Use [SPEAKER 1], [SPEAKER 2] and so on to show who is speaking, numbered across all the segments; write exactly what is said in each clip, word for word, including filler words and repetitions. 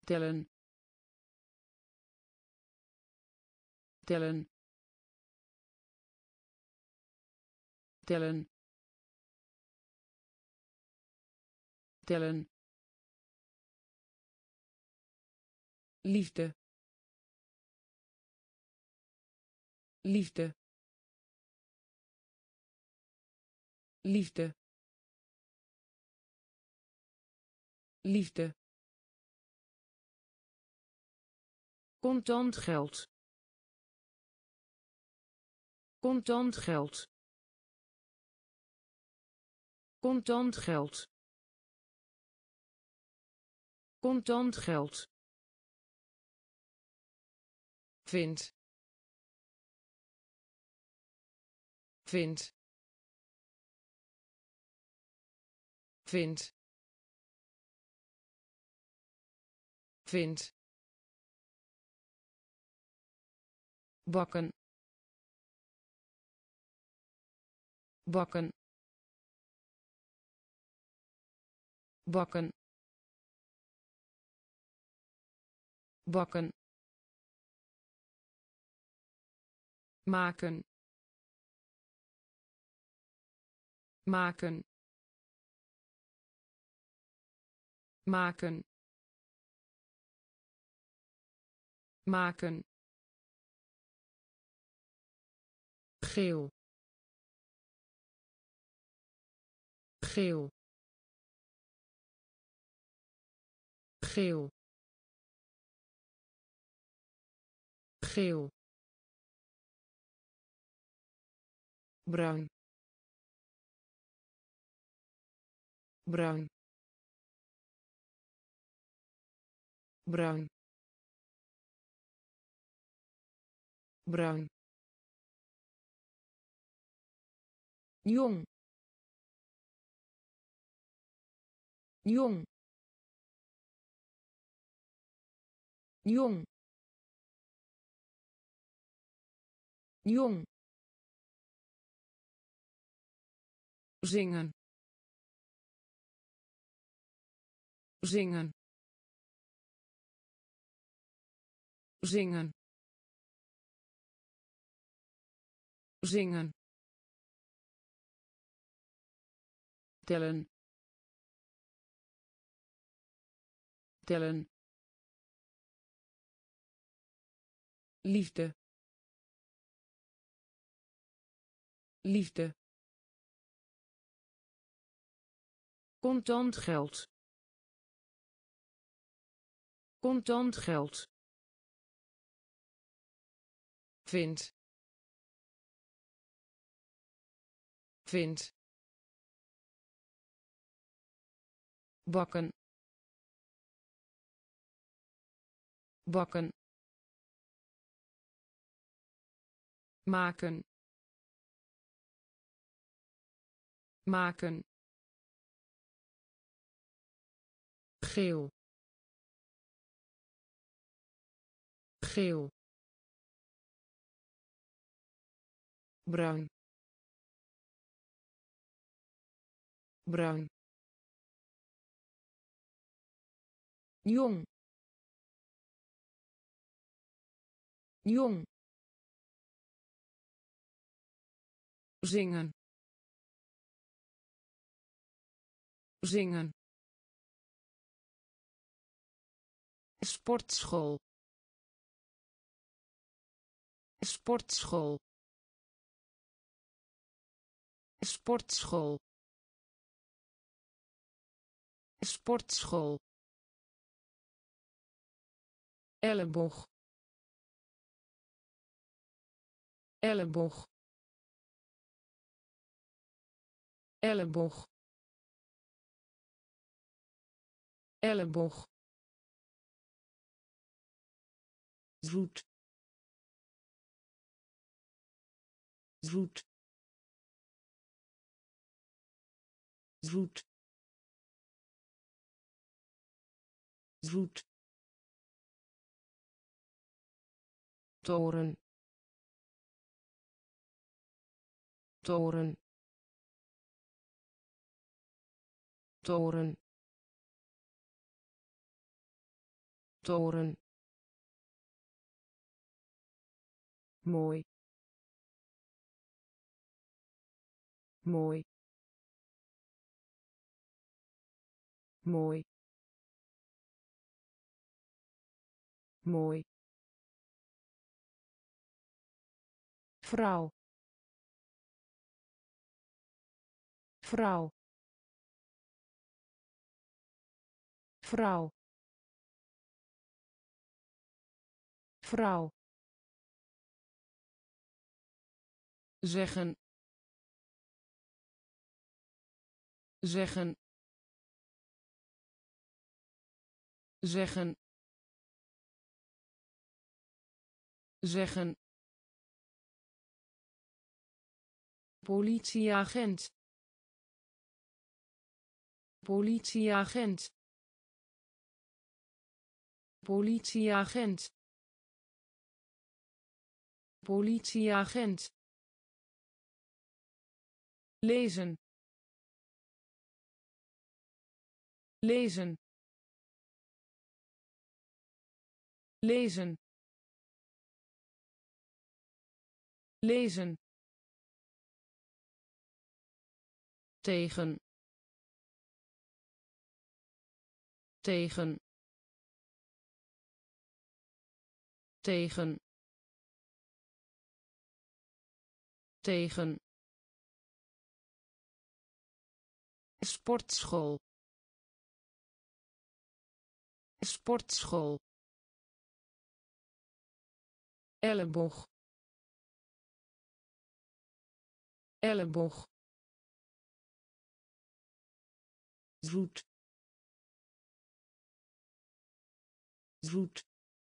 [SPEAKER 1] tellen tellen tellen tellen liefde liefde liefde liefde contant geld contant geld contant geld contant geld vind vind vind vind bakken bakken bakken bakken maken maken maken maken geel geel geel geel bruin bruin bruin bruin jong jong jong jong zingen zingen zingen zingen tellen tellen liefde liefde contant geld contant geld vind vind bakken bakken maken maken geel geel bruin bruin jong jong zingen zingen sportschool sportschool sportschool sportschool elleboog elleboog elleboog elleboog zoet zoet zoet zoet toren toren toren toren, mooi, mooi, mooi, mooi, vrouw, vrouw, vrouw, vrouw, zeggen, zeggen, zeggen, zeggen, politieagent, politieagent, politieagent, politieagent, lezen, lezen, lezen, lezen, tegen, tegen, tegen, tegen, sportschool, sportschool, elleboog, elleboog, zoet, zoet,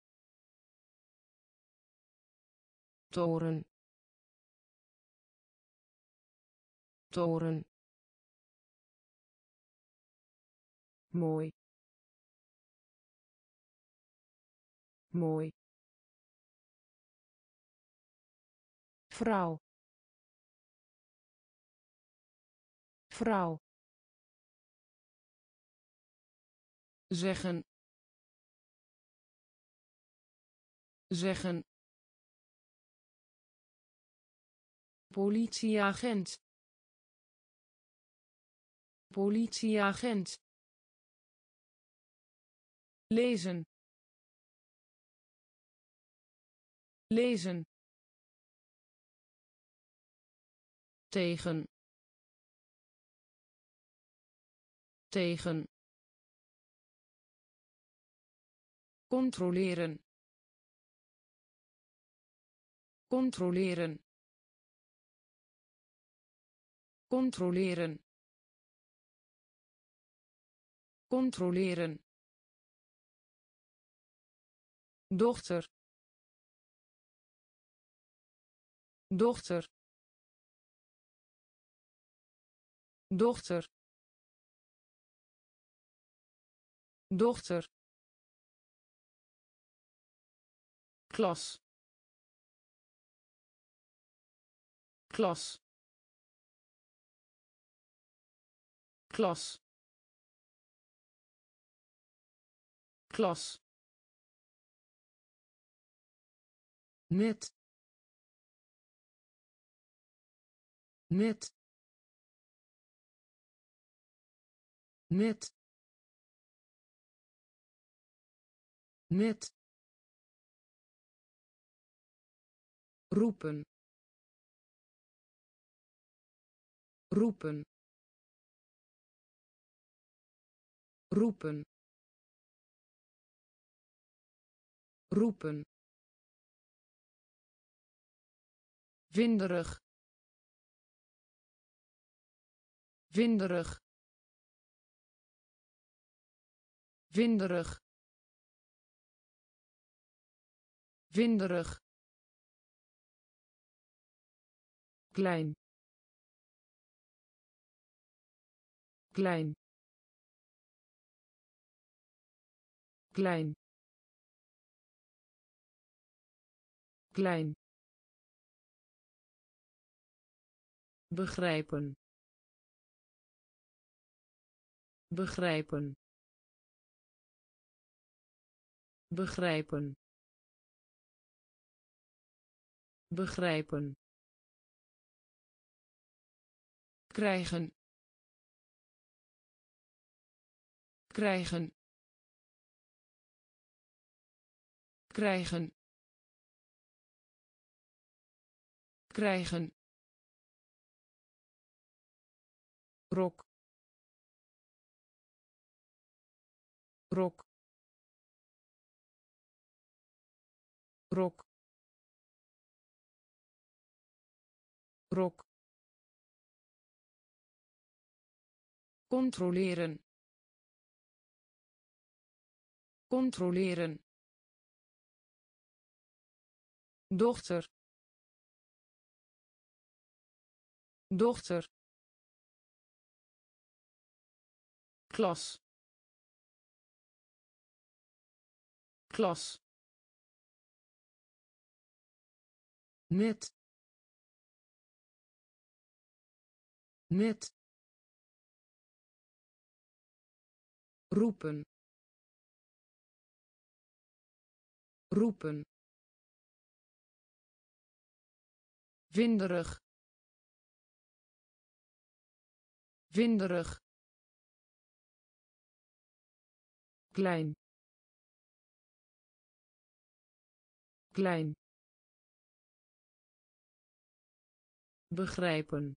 [SPEAKER 1] toren, toren, mooi, mooi, vrouw, vrouw, zeggen, zeggen, politieagent, politieagent, lezen, lezen, tegen, tegen, controleren, controleren, controleren, controleren, dochter, dochter, dochter, dochter, klas, klas, klas, klas, net, net, net, net, roepen, roepen, roepen, roepen, winderig, winderig, winderig, winderig, klein, klein, klein, klein, begrijpen, begrijpen, begrijpen, begrijpen, krijgen, krijgen, krijgen, krijgen, rok, rok, rok, rok, controleren, controleren, dochter, dochter, klas, klas, net, net, roepen, roepen, winderig, winderig, klein, klein, begrijpen,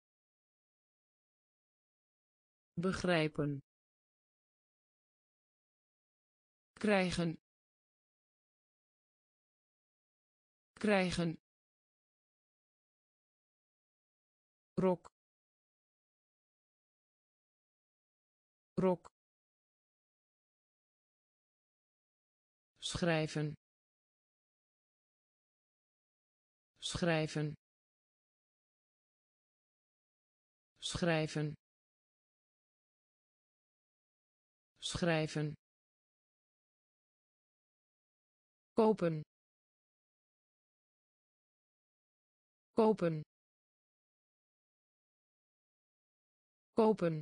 [SPEAKER 1] begrijpen, krijgen, krijgen, rok, rok, schrijven, schrijven, schrijven, schrijven, kopen, kopen, kopen,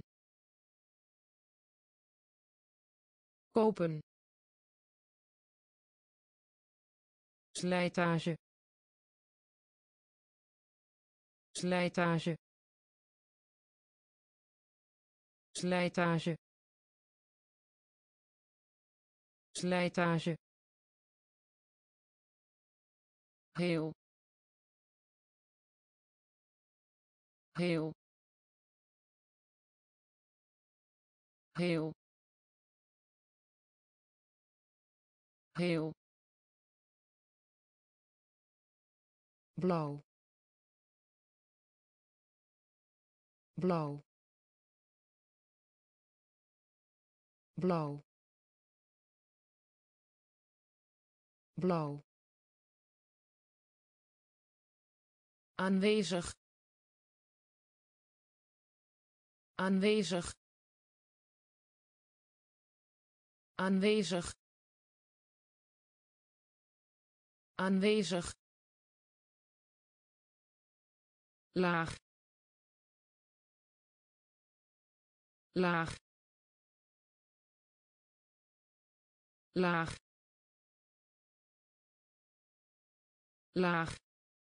[SPEAKER 1] kopen, slijtage, slijtage, slijtage, slijtage, heel, heel, heel, heel, blauw, blauw, blauw, blauw, aanwezig, aanwezig, aanwezig, aanwezig, laag, laag, laag, laag,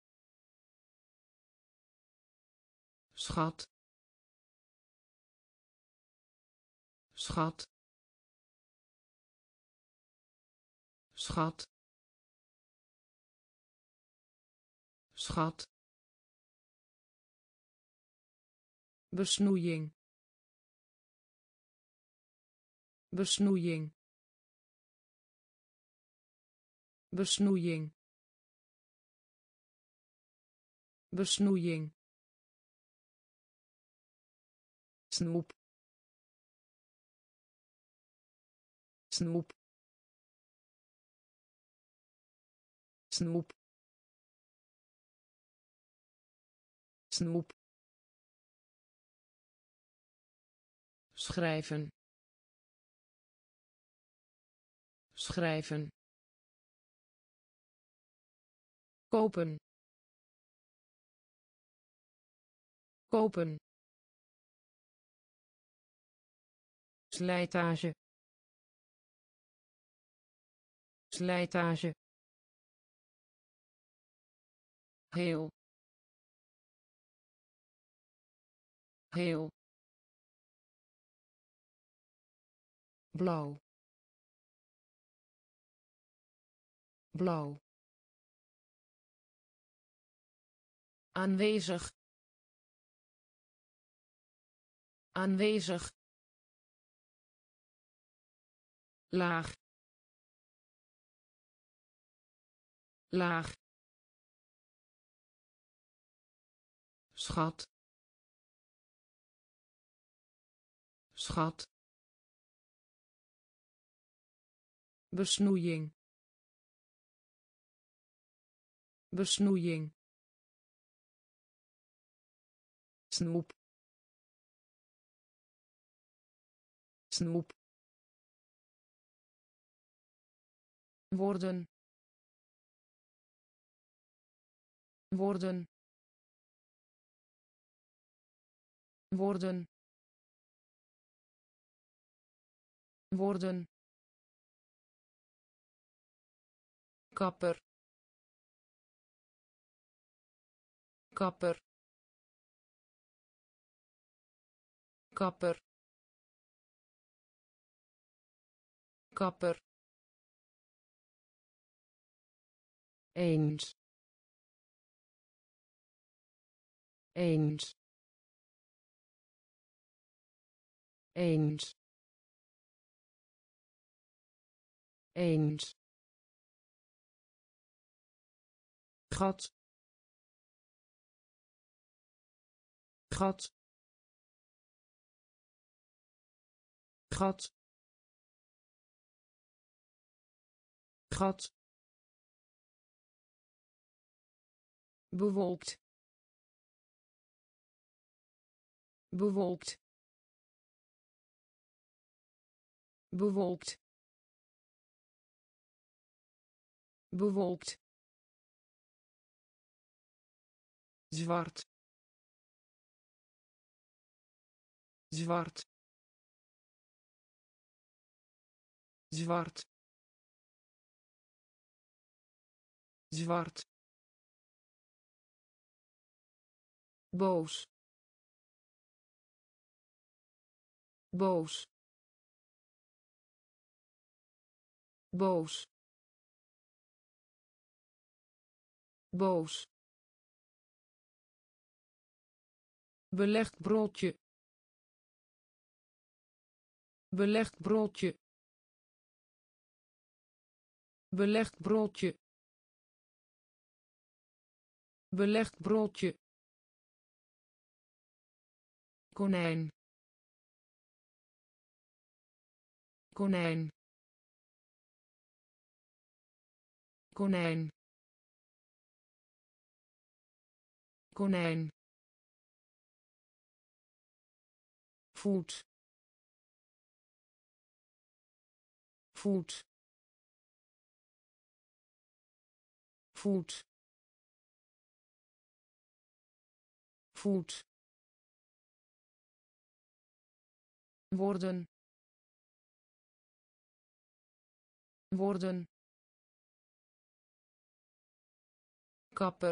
[SPEAKER 1] schat, schat, schat, schat, besnoeiing, besnoeiing, besnoeiing, besnoeiing, snoep, snoep, snoep, snoep, schrijven, schrijven, kopen, kopen, slijtage, slijtage, heel, heel, blauw, blauw, aanwezig, aanwezig, laag, laag, schat, schat, besnoeiing, besnoeiing, snoep, snoep, worden, worden, worden, worden, kapper, kapper, kapper, kapper, eens, eens, eens, eens, gat, gat, gat, gat, bewolkt, bewolkt, bewolkt, bewolkt, zwart, zwart, zwart, zwart, boos, boos, boos, boos, belegd broodje, belegd broodje, belegd broodje, belegd broodje, konijn, konijn, konijn, konijn, voet, voet, voet, voet, worden, worden, kapper,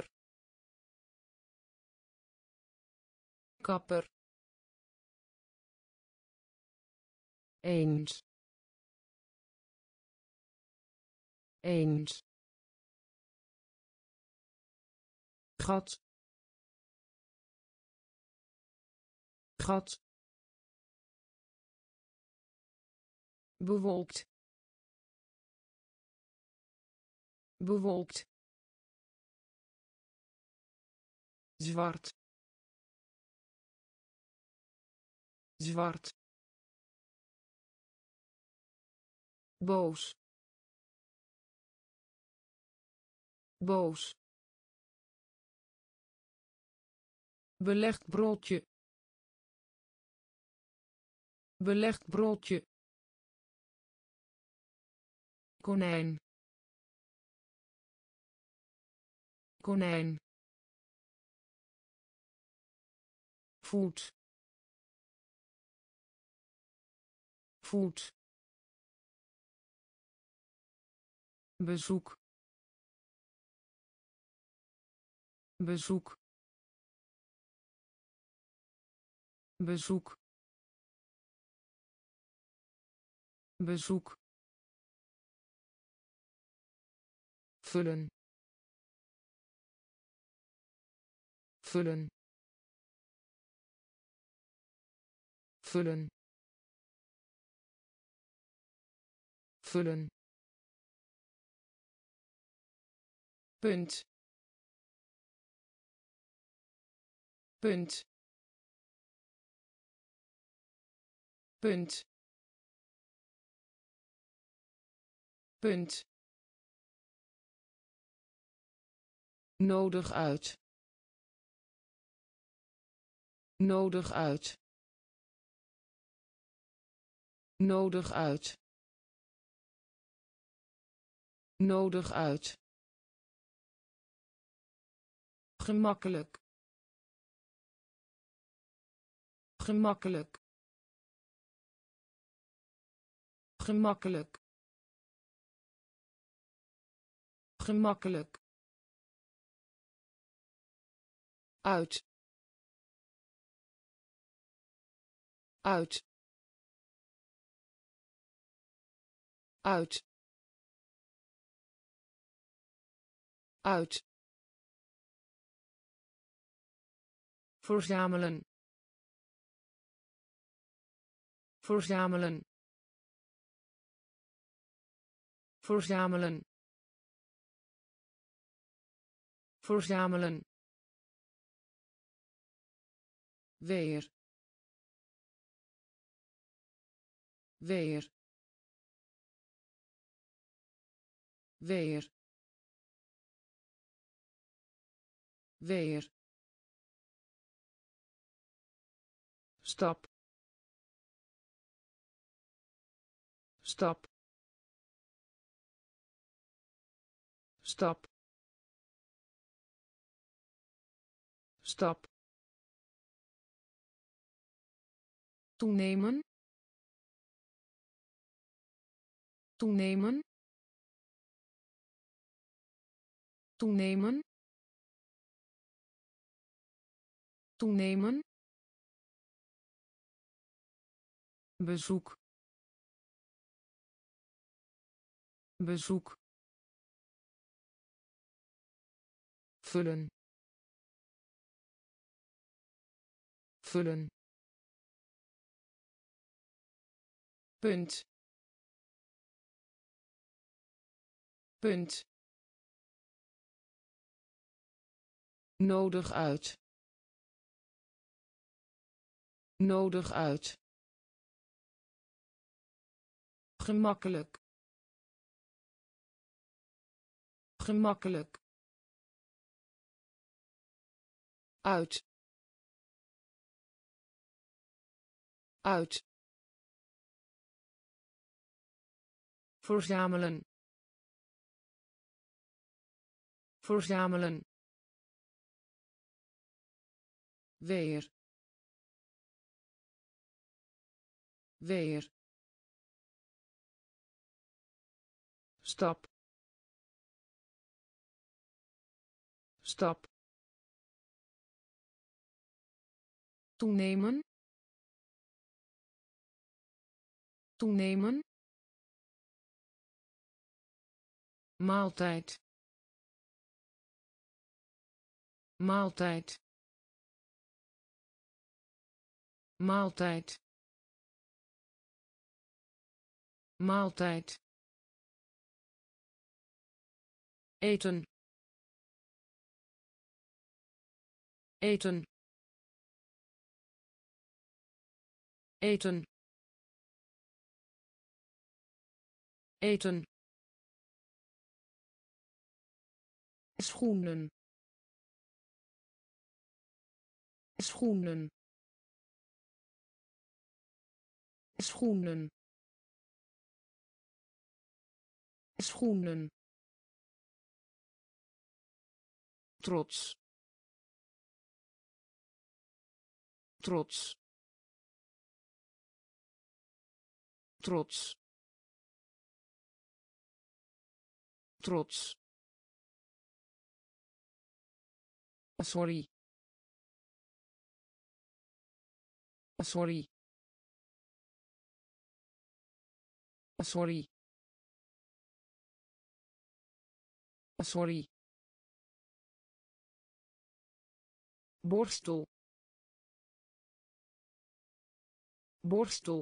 [SPEAKER 1] kapper, eens, eens, gat, gat, bewolkt, bewolkt, zwart, zwart, boos, boos, belegd broodje, belegd broodje, konijn, konijn, voet, voet, bezoek bezoek bezoek bezoek vullen vullen vullen vullen punt punt punt punt nodig uit nodig uit nodig uit nodig uit gemakkelijk gemakkelijk gemakkelijk gemakkelijk uit uit uit uit verzamelen verzamelen verzamelen verzamelen weer weer weer weer stap stap stap stap toenemen toenemen toenemen toenemen bezoek bezoek vullen vullen punt punt nodig uit nodig uit gemakkelijk gemakkelijk uit uit verzamelen verzamelen weer weer stap stap toenemen toenemen maaltijd maaltijd maaltijd maaltijd eten eten eten eten schoenen schoenen schoenen schoenen trots trots trots trots, sorry, sorry, sorry, sorry, borstel, borstel,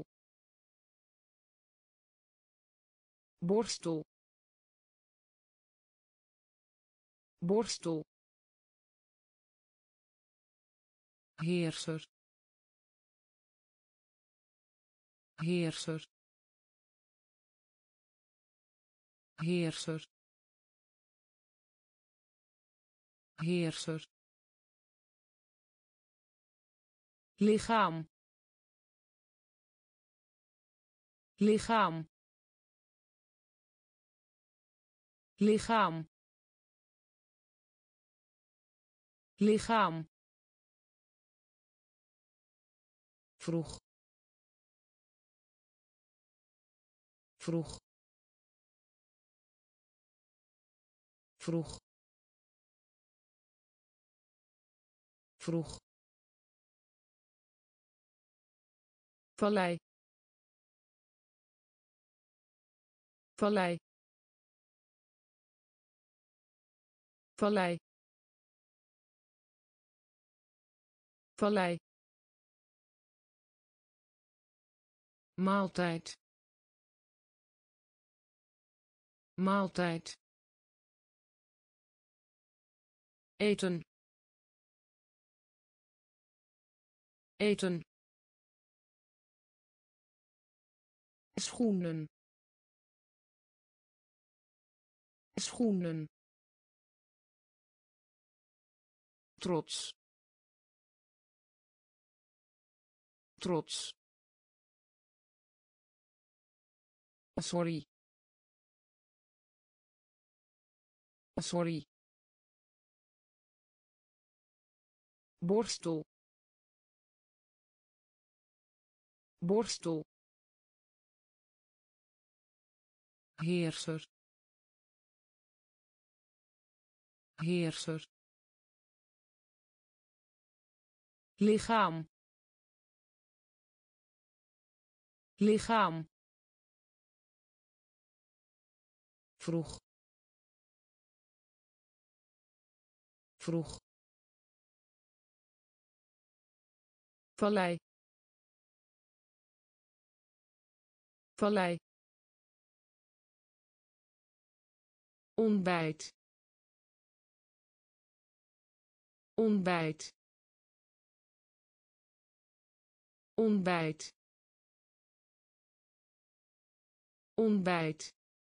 [SPEAKER 1] borstel, borstel, heerser, heerser, heerser, heerser, lichaam, lichaam, lichaam, lichaam, vroeg, vroeg, vroeg, vroeg, vallei, vallei, vallei, vallei, maaltijd, maaltijd, eten, eten, schoenen, schoenen, trots, trots, sorry, sorry, borstel, borstel, heerser, heerser, lichaam, lichaam, vroeg, vroeg, vallei, vallei, ontbijt, ontbijt, ontbijt, ontbijt,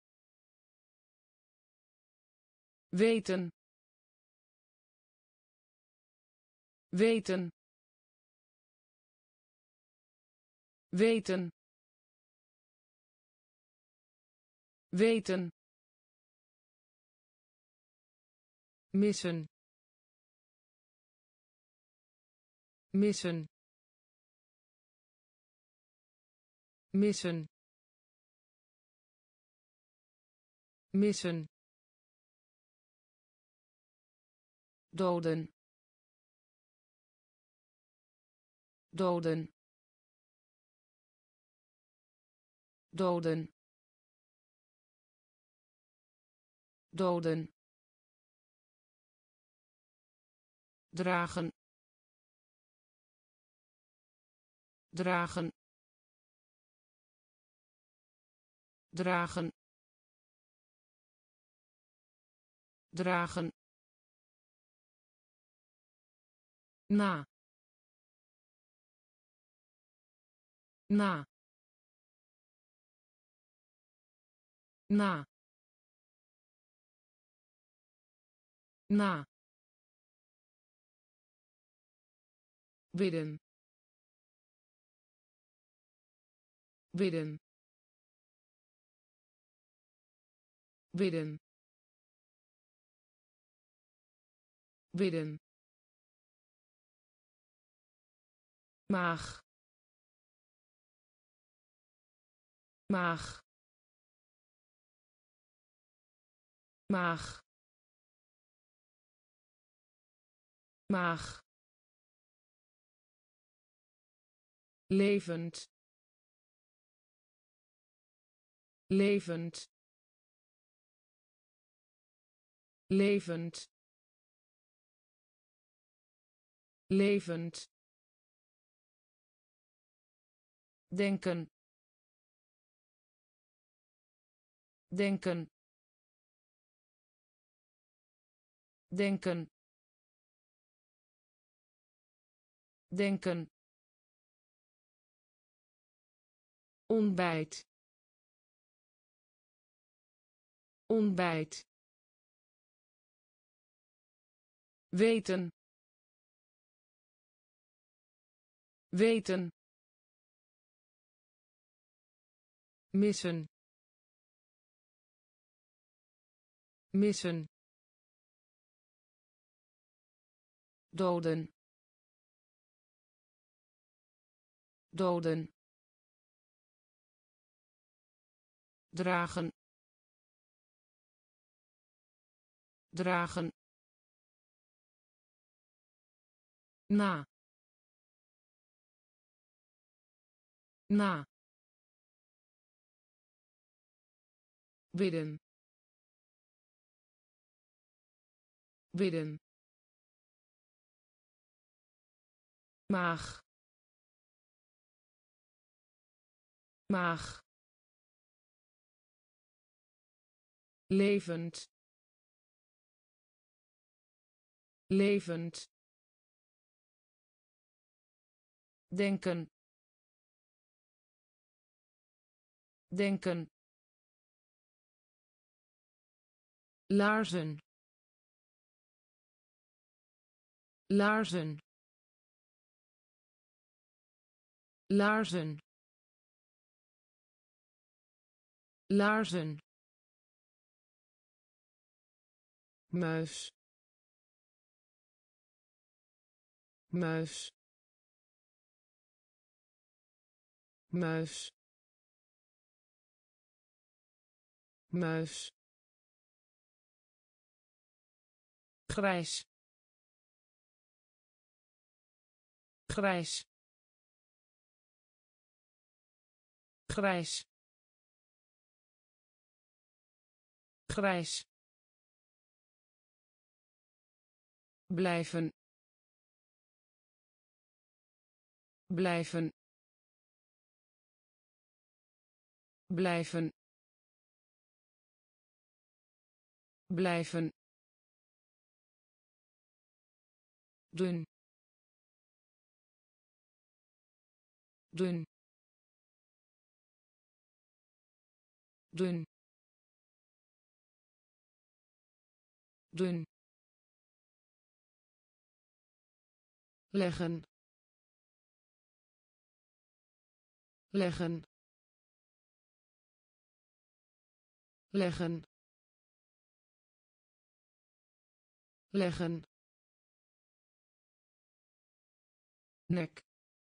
[SPEAKER 1] weten, weten, weten, weten, missen, missen, missen, missen, doden, doden, doden, doden, dragen, dragen, dragen, dragen, na, na, na, na, bidden, bidden, bidden, bidden, maag, maag, maag maag levend levend levend levend denken denken denken denken ontbijt ontbijt weten weten missen missen doden doden dragen dragen na na bidden bidden maag maag levend levend denken denken laarzen laarzen laarzen laarzen muis muis muis muis grijs grijs grijs grijs blijven blijven blijven blijven dun dun dun dun leggen leggen leggen leggen nek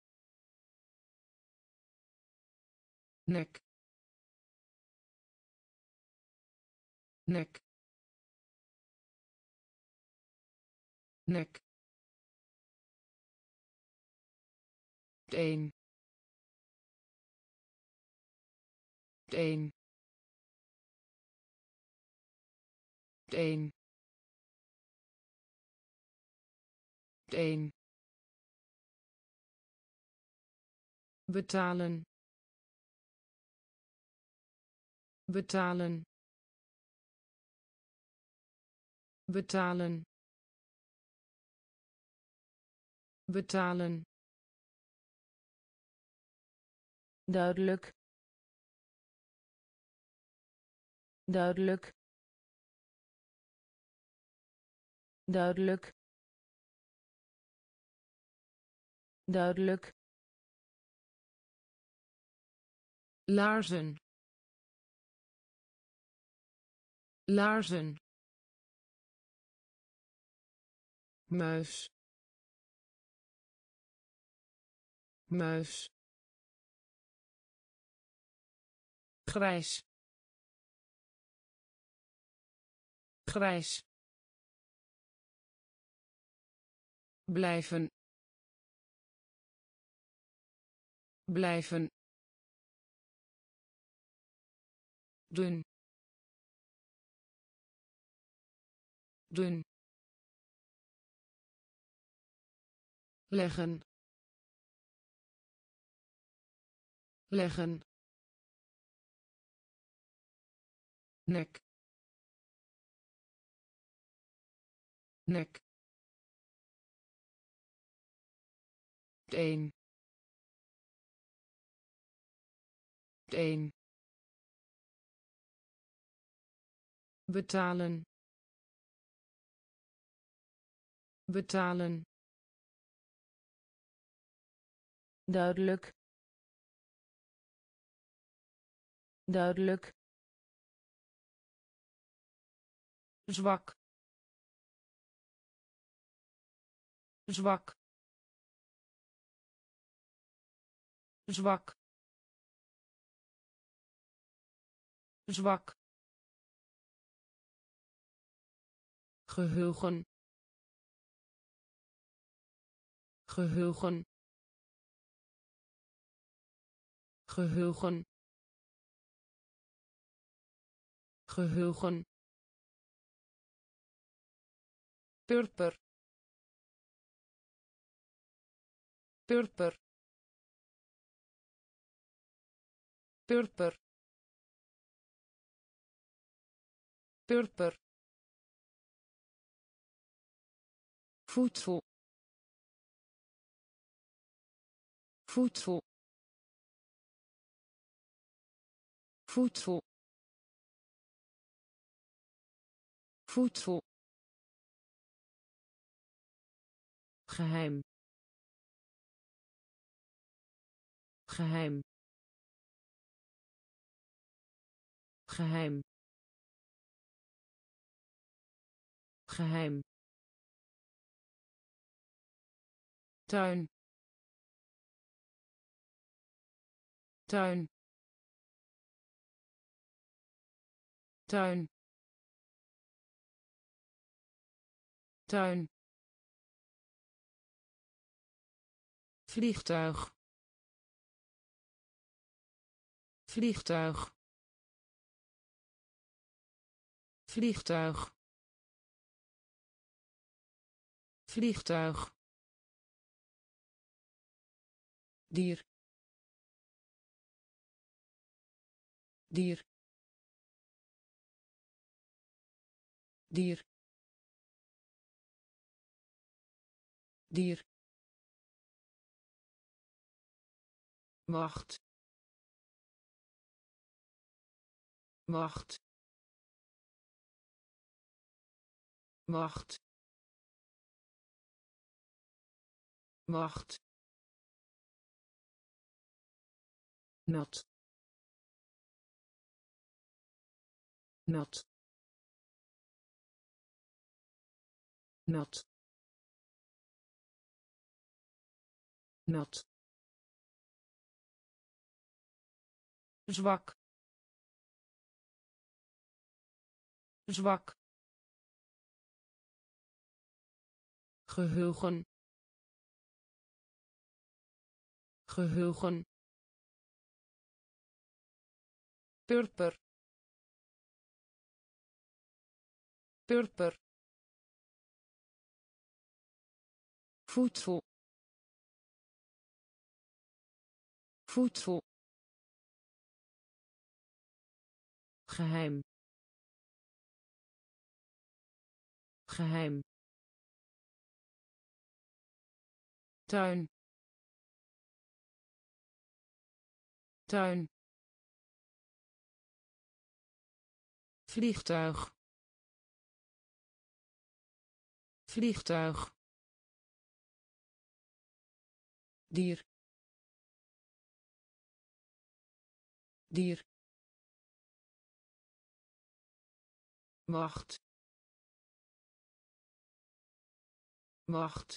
[SPEAKER 1] nek nek nek een een een een betalen betalen betalen betalen duidelijk duidelijk duidelijk duidelijk laarzen laarzen muis muis grijs grijs blijven blijven dun dun leggen leggen nek nek een een betalen betalen duidelijk duidelijk zwak zwak zwak zwak geheugen geheugen geheugen geheugen purper purper purper purper voedsel voedsel voedsel voedsel geheim geheim geheim geheim tuin tuin tuin tuin vliegtuig vliegtuig vliegtuig vliegtuig dier dier dier dier wacht wacht wacht wacht nat nat nat nat zwak zwak geheugen geheugen purper purper voedsel voedsel geheim geheim tuin tuin vliegtuig vliegtuig dier dier wacht wacht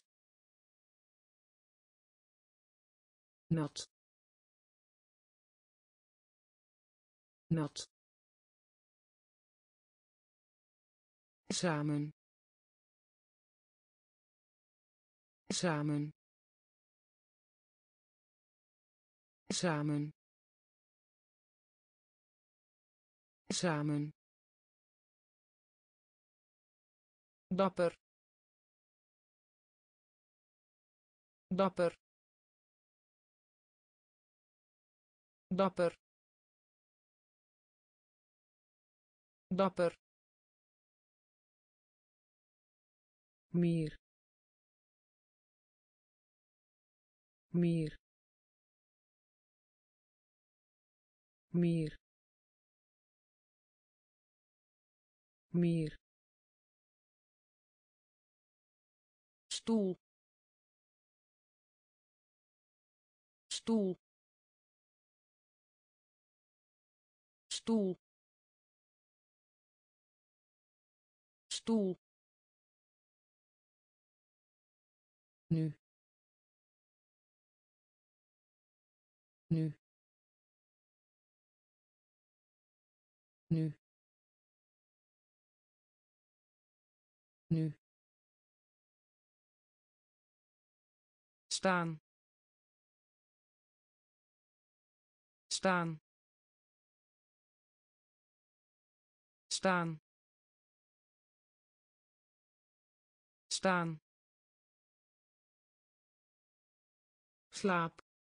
[SPEAKER 1] nat nat samen samen samen samen dapper dapper dapper dapper meer meer meer meer stoel stoel stoel stoel nu nu nu nu staan staan staan staan slaap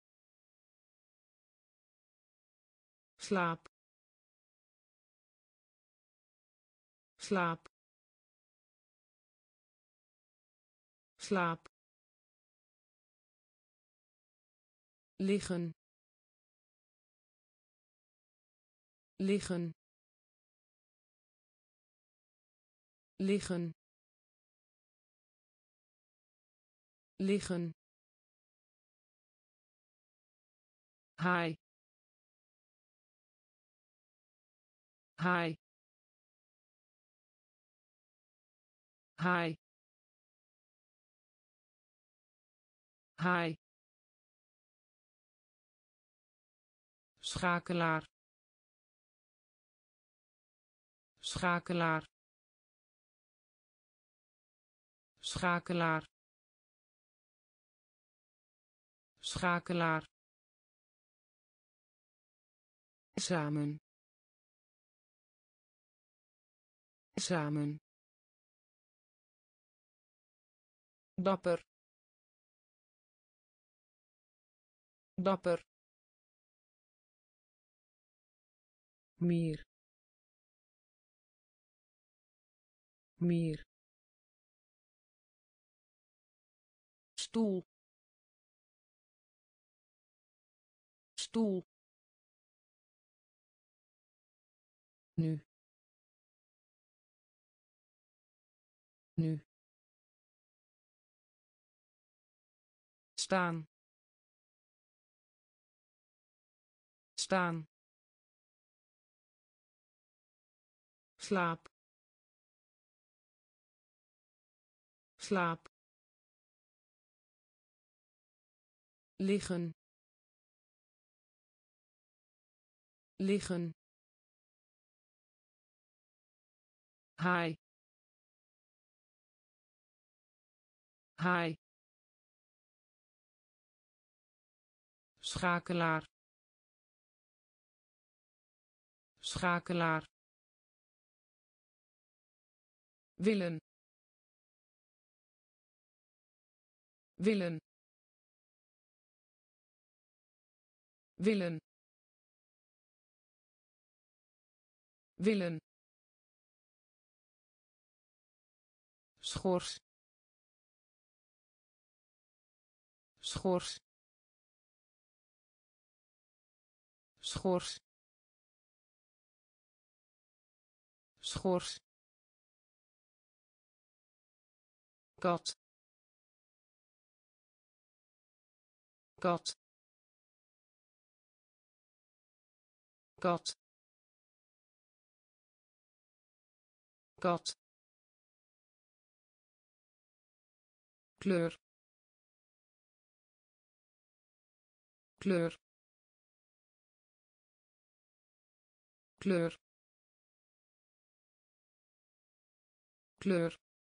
[SPEAKER 1] slaap slaap slaap liggen liggen liggen liggen haai haai haai haai schakelaar schakelaar schakelaar schakelaar samen samen dapper dapper meer meer stoel stoel nu nu staan staan slaap slaap liggen liggen haai haai schakelaar schakelaar willen willen willen willen schors schors schors schors kat kat kat kat kleur kleur kleur kleur,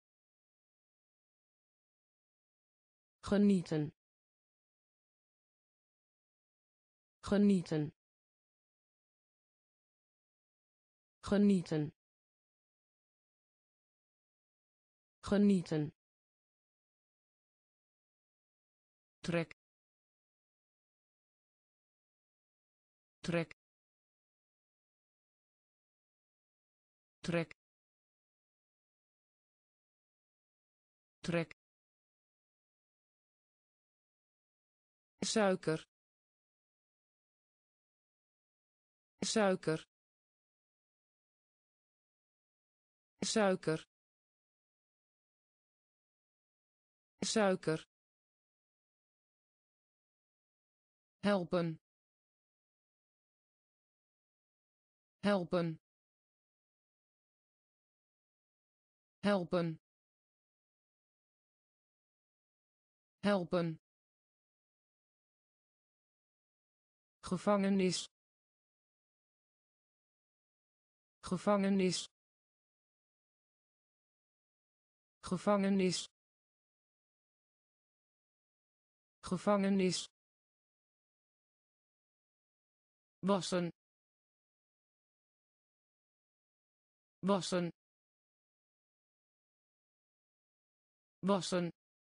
[SPEAKER 1] genieten, genieten, genieten, genieten, trek, trek, trek, trek, suiker, suiker, suiker, suiker, helpen, helpen, helpen, helpen, gevangenis, gevangenis, gevangenis, gevangenis, wassen, wassen, wassen,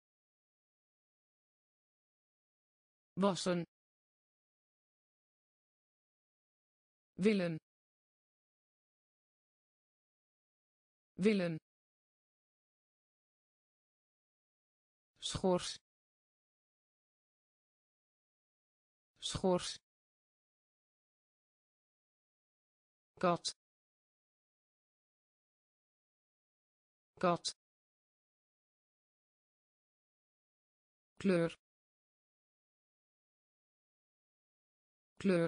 [SPEAKER 1] wassen, willen, willen, schors, schors, kat, kat, kleur, kleur,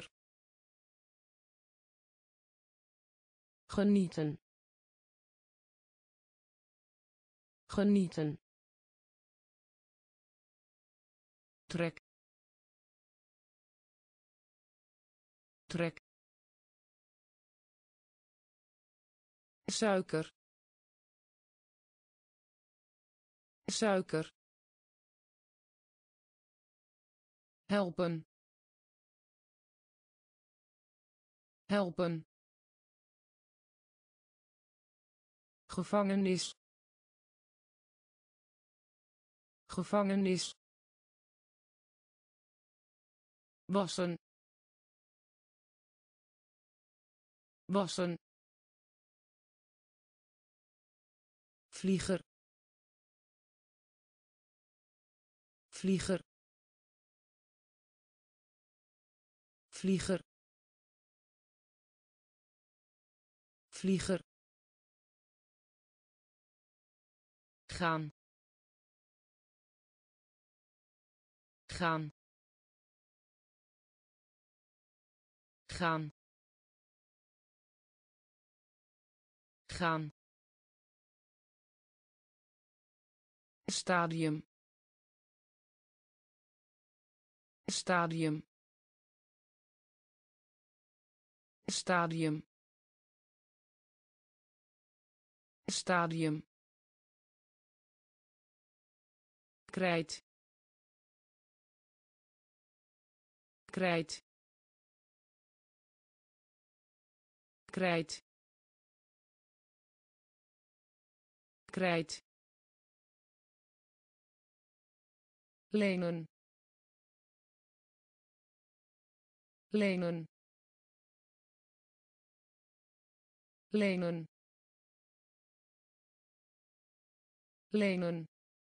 [SPEAKER 1] genieten, genieten, trek, trek, suiker, suiker, helpen, helpen, gevangenis, gevangenis, wassen, wassen, vlieger, vlieger, vlieger, vlieger, gaan, gaan, gaan, gaan, stadium, stadium, stadium, stadium, krijt, krijt, krijt, krijt, lenen, lenen, lenen, lenen,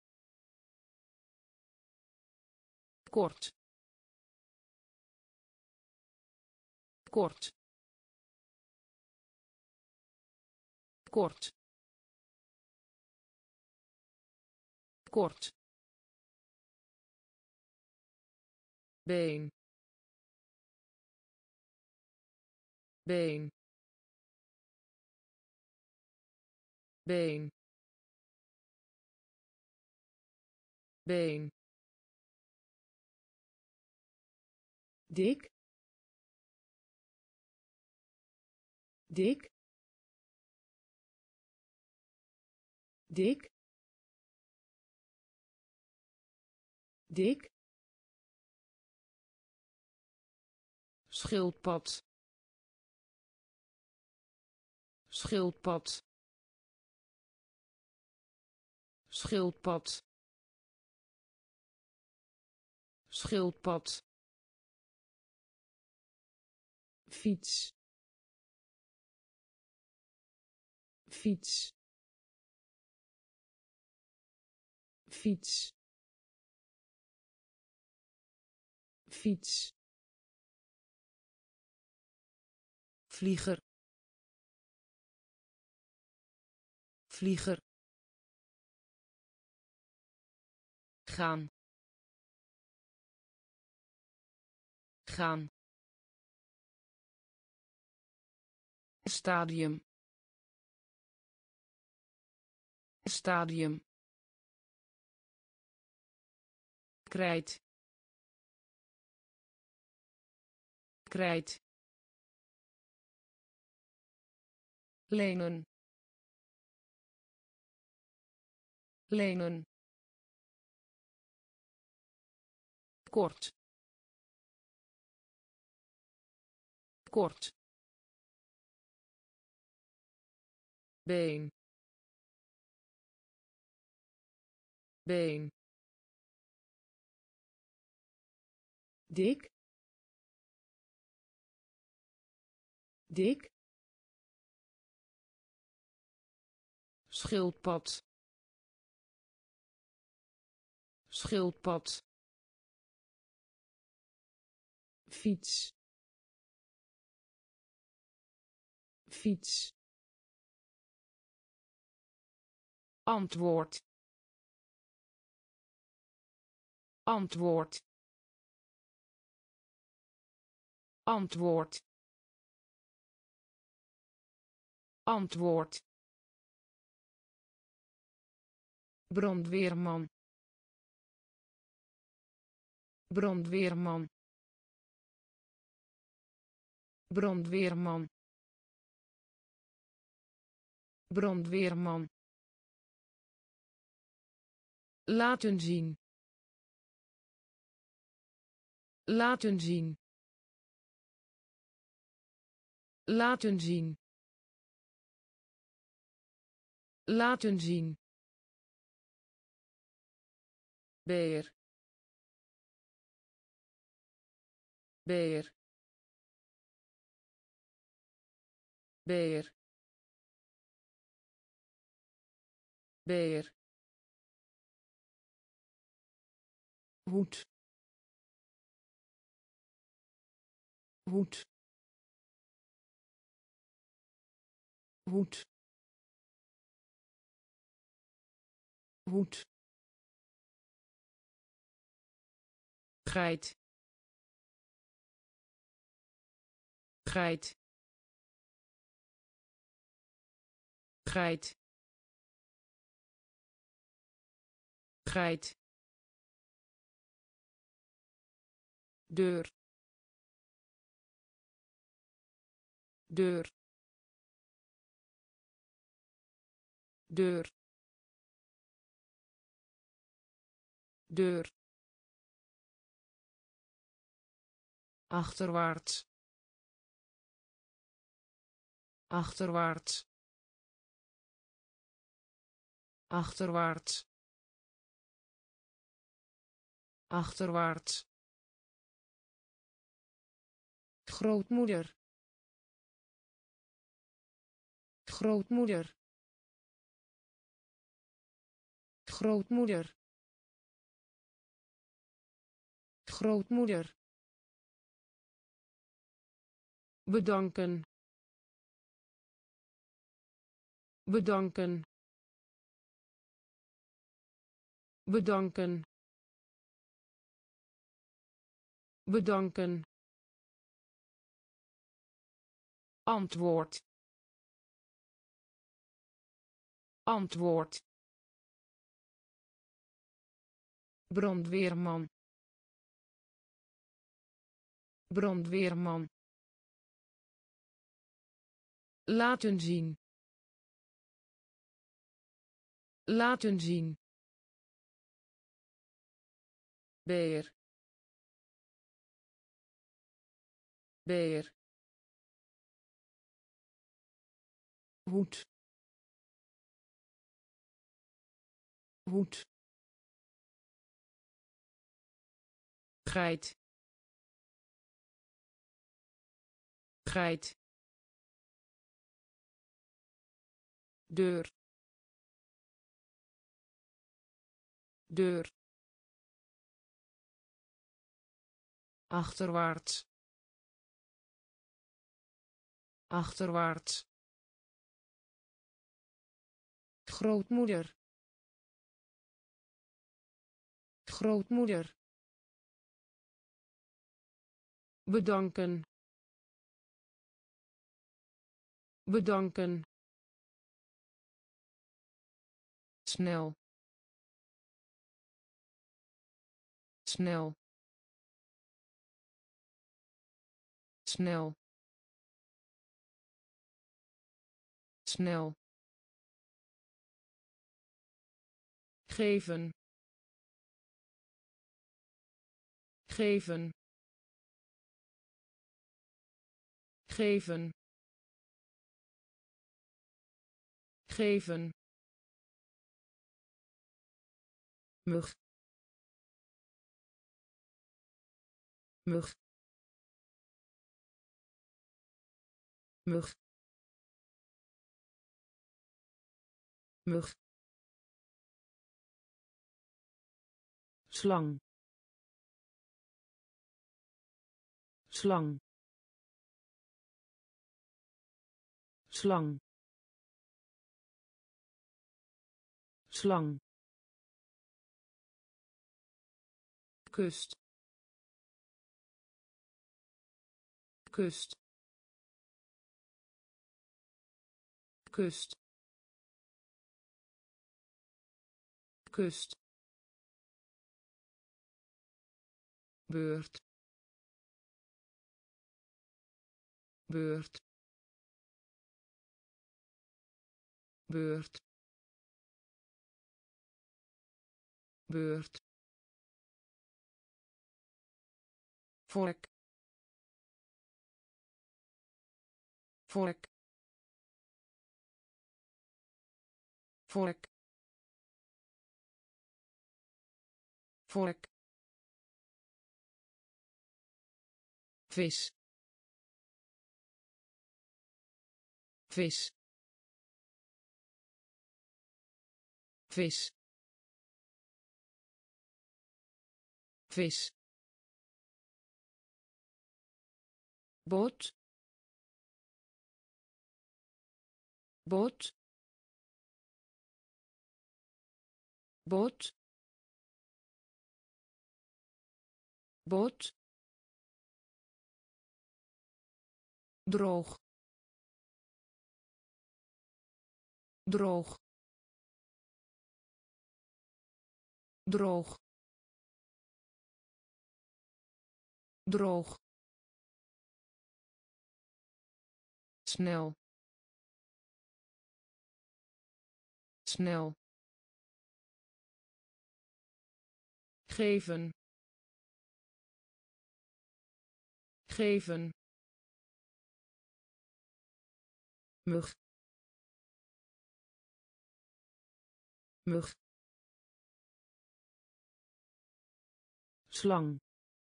[SPEAKER 1] kort, kort, kort, kort, been, been, been, been, dik, dik, dik, dik, schildpad, schildpad, schildpad, schildpad, fiets, fiets, fiets, fiets, vlieger, vlieger, gaan, gaan, stadium, stadium, krijt, krijt, lenen, lenen, kort, kort, been, been, dik, dik, schildpad, schildpad, fiets, fiets, antwoord, antwoord, antwoord, antwoord, brandweerman, brandweerman, brandweerman, brandweerman, laten zien, laten zien, laten zien, laten zien, beer, beer, beer, beer, hoed, hoed, hoed, hoed, geit, geit, geit, geit, deur, deur, deur, deur, achterwaarts, achterwaarts, achterwaarts, achterwaarts, grootmoeder, grootmoeder, grootmoeder, grootmoeder, bedanken, bedanken, bedanken, bedanken, antwoord, antwoord, brandweerman, brandweerman, laten zien, Laten zien. Beer. Beer. Hoed. Hoed. Geit. Geit. Deur. Deur. Achterwaarts. Achterwaarts. Grootmoeder. Grootmoeder. Bedanken. Bedanken. Snel. Snel. Snel. Snel. Geven. Geven. Geven. Geven. Mug. Mug. Mug. Mug. Slang. Slang. Slang. Slang. Kust. Kust. Kust. Kust. Beurt. Beurt. Beurt. Beurt. Vork. Vork. Vork. Vork. Vis. Vis. Vis. Vis. Boot. Boot. Boot. Boot. Droog. Droog. Droog. Droog. Snel. Snel. Geven. Geven. Mug. Mug. Slang.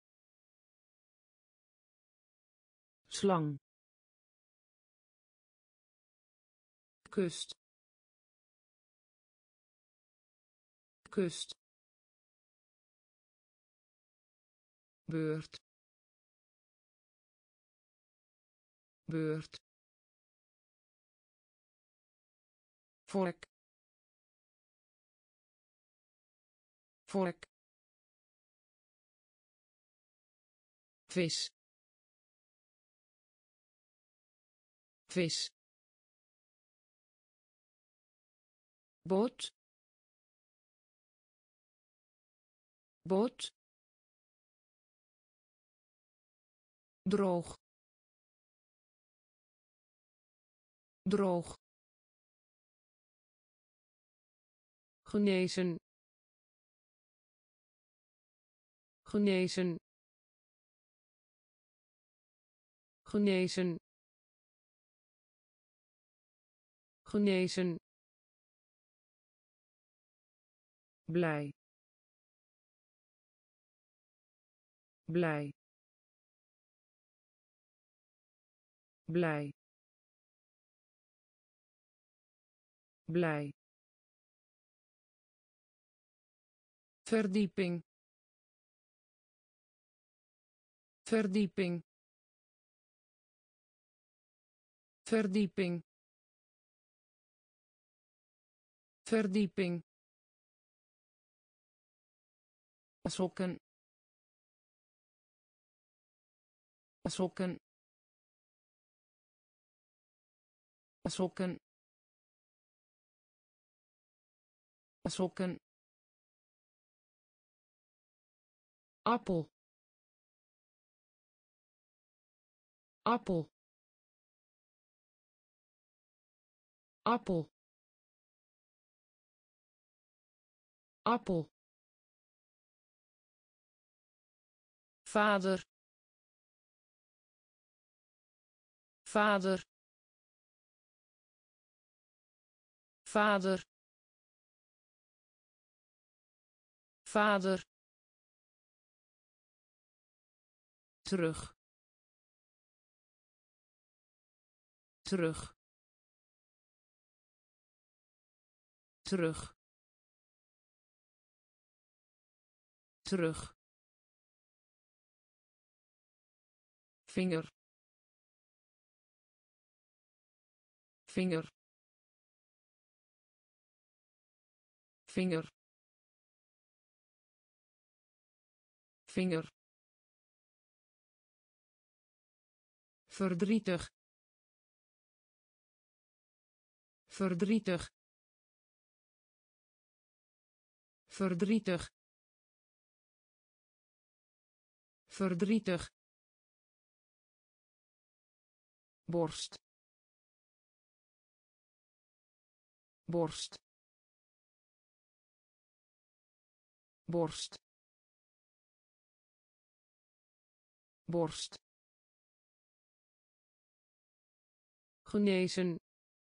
[SPEAKER 1] Slang. Kust. Kust. Beurt. Beurt. Vork. Vork. Vis. Vis. Boot. Boot. Droog. Droog. genezen genezen genezen genezen blij blij blij blij verdieping verdieping verdieping verdieping sokken sokken sokken sokken appel appel appel appel vader vader vader vader terug terug terug terug vinger vinger vinger vinger verdrietig verdrietig verdrietig verdrietig borst borst borst borst genezen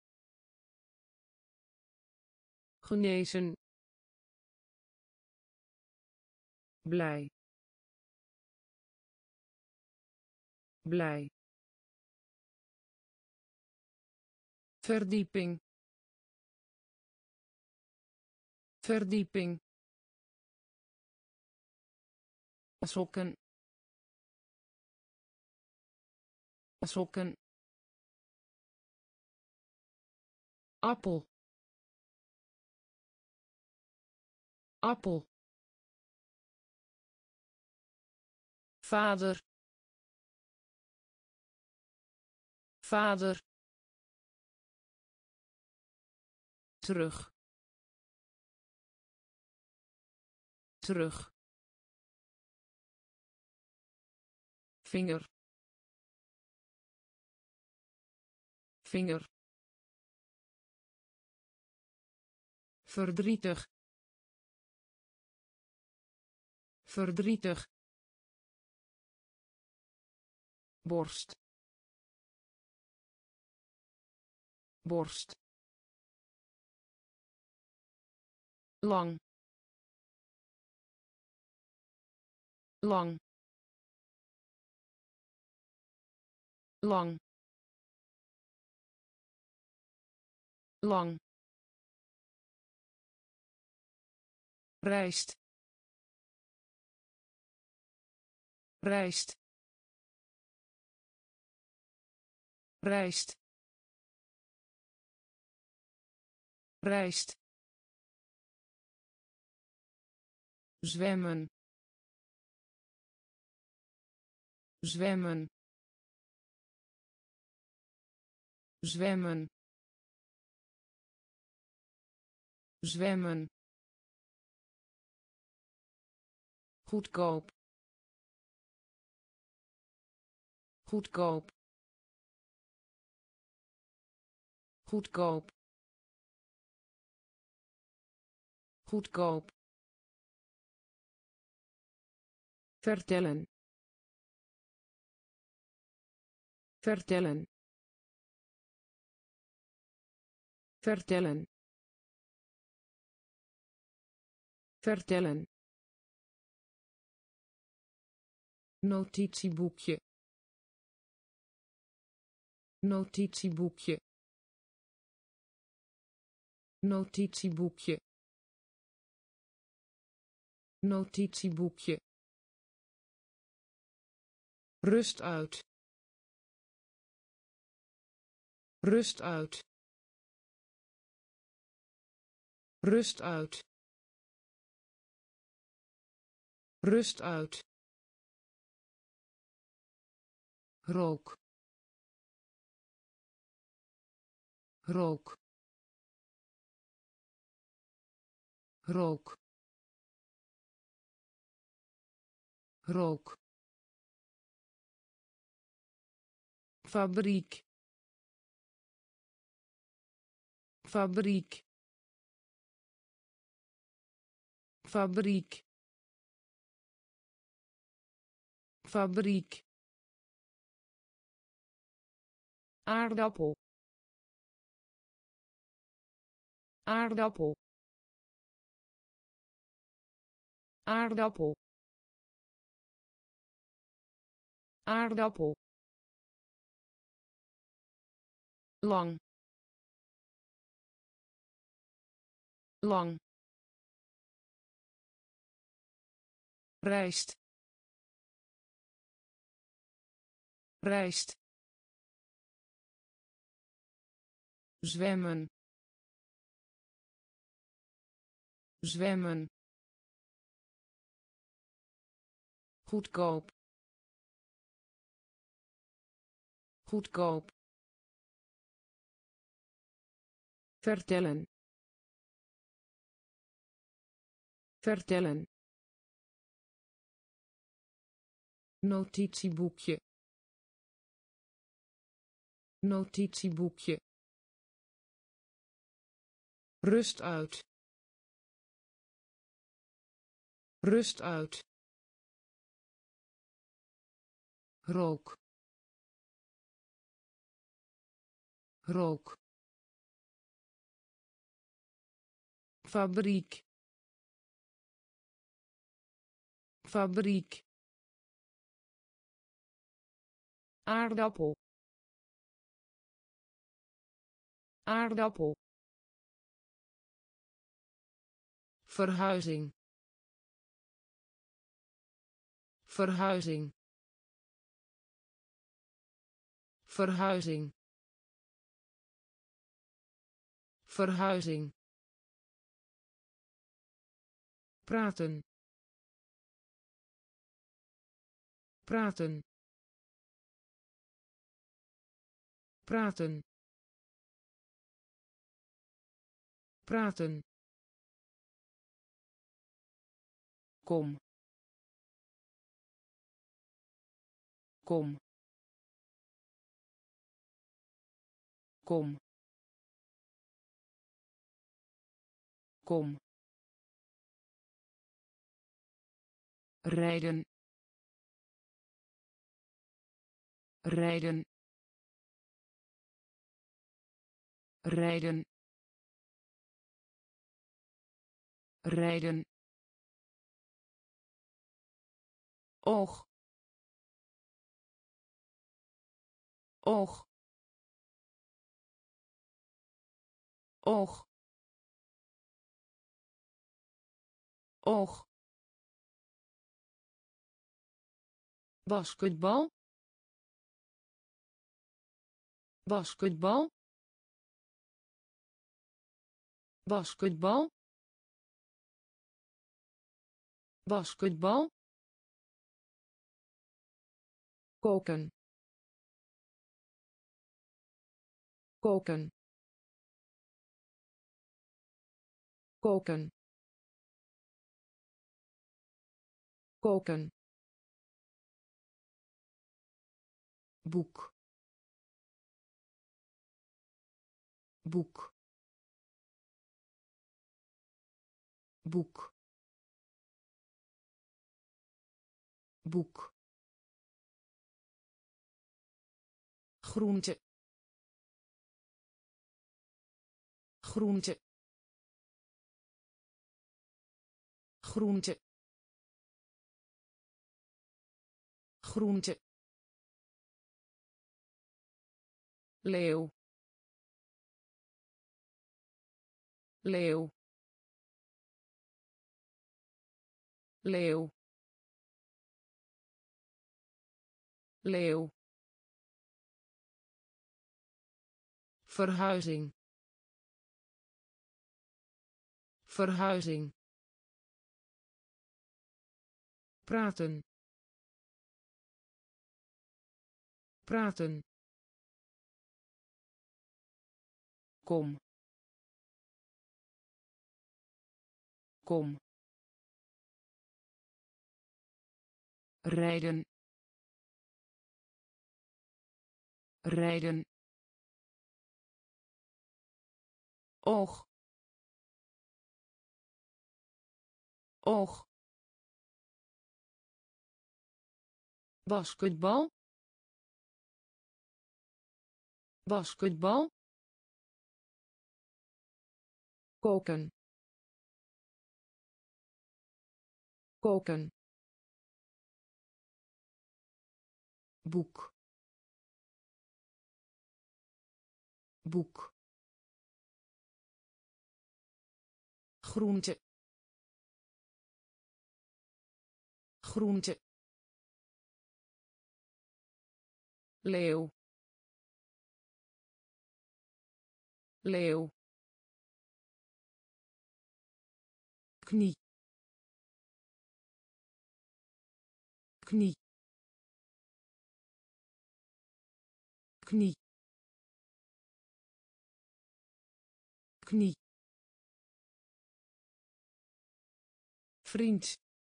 [SPEAKER 1] genezen blij blij verdieping verdieping sokken sokken appel appel vader vader terug terug vinger vinger verdrietig verdrietig borst borst lang lang lang lang rijst rijst rijst rijst zwemmen zwemmen zwemmen zwemmen goedkoop goedkoop goedkoop goedkoop, vertellen, vertellen, vertellen, vertellen, notitieboekje, notitieboekje, notitieboekje, notitieboekje, rust uit, rust uit, rust uit, rust uit, rook, rook, rook, rook, fabriek, fabriek, fabriek, fabriek, aardappel, aardappel, aardappel, aardappel, lang, lang, rijst, rijst, zwemmen, zwemmen, goedkoop, goedkoop, vertellen, vertellen, notitieboekje, notitieboekje, rust uit, rust uit, rook, rook, fabriek, fabriek, aardappel, aardappel, verhuizing, verhuizing, verhuizing, verhuizing, praten, praten, praten, praten, kom, kom, kom, kom, rijden, rijden, rijden, rijden, oog, oog, oog, oog, basketbal, basketbal, basketbal, basketbal, koken, koken, koken, koken, boek, boek, boek boek groente groente groente groente leeuw leeuw leeuw leeuw verhuizing verhuizing praten praten kom kom rijden rijden oog oog basketbal basketbal koken koken boek boek groente groente leeuw leeuw knie knie knie knie vriend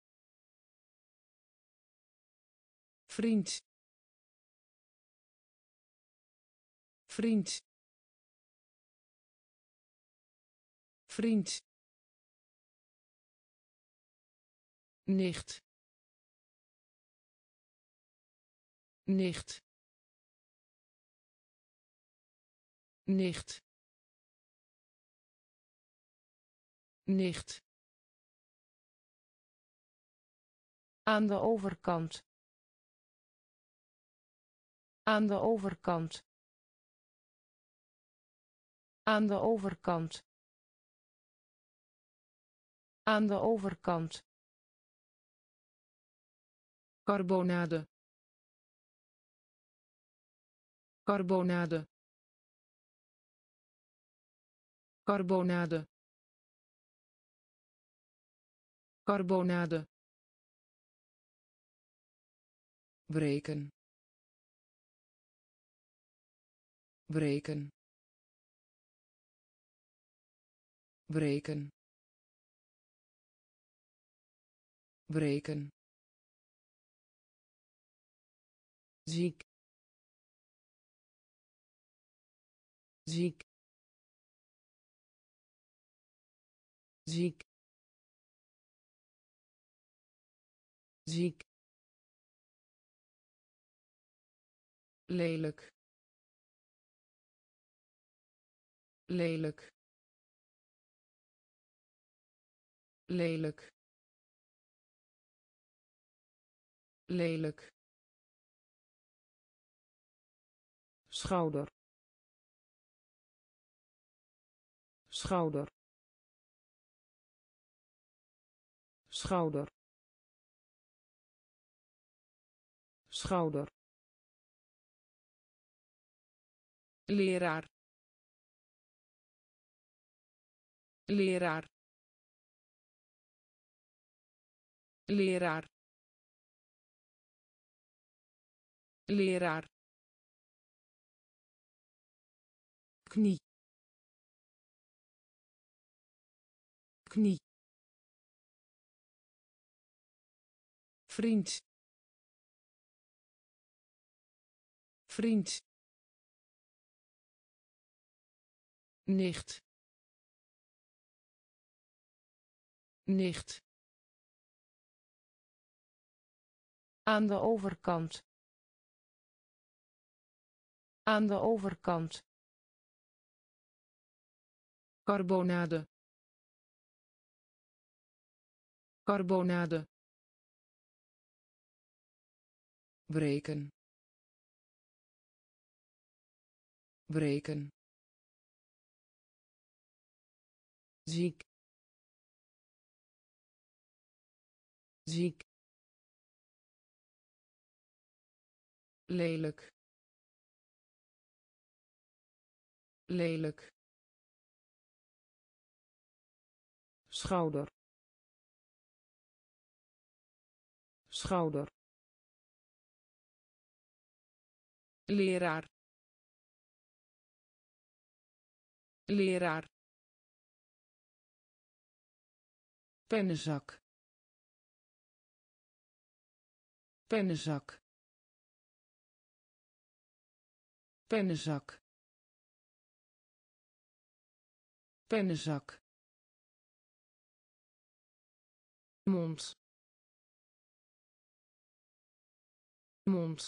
[SPEAKER 1] vriend vriend vriend nicht nicht nicht nicht aan de overkant aan de overkant aan de overkant aan de overkant carbonade carbonade carbonade carbonade breken breken breken breken ziek ziek ziek ziek lelijk lelijk lelijk lelijk schouder schouder schouder schouder leraar leraar leraar leraar knie knie vriend vriend nicht nicht,
[SPEAKER 2] aan de overkant, aan de overkant,
[SPEAKER 1] carbonade, carbonade, breken, breken, ziek, ziek, lelijk, lelijk, schouder, schouder, leraar, leraar, pennenzak, pennenzak, pennenzak, pennenzak, mond, mond,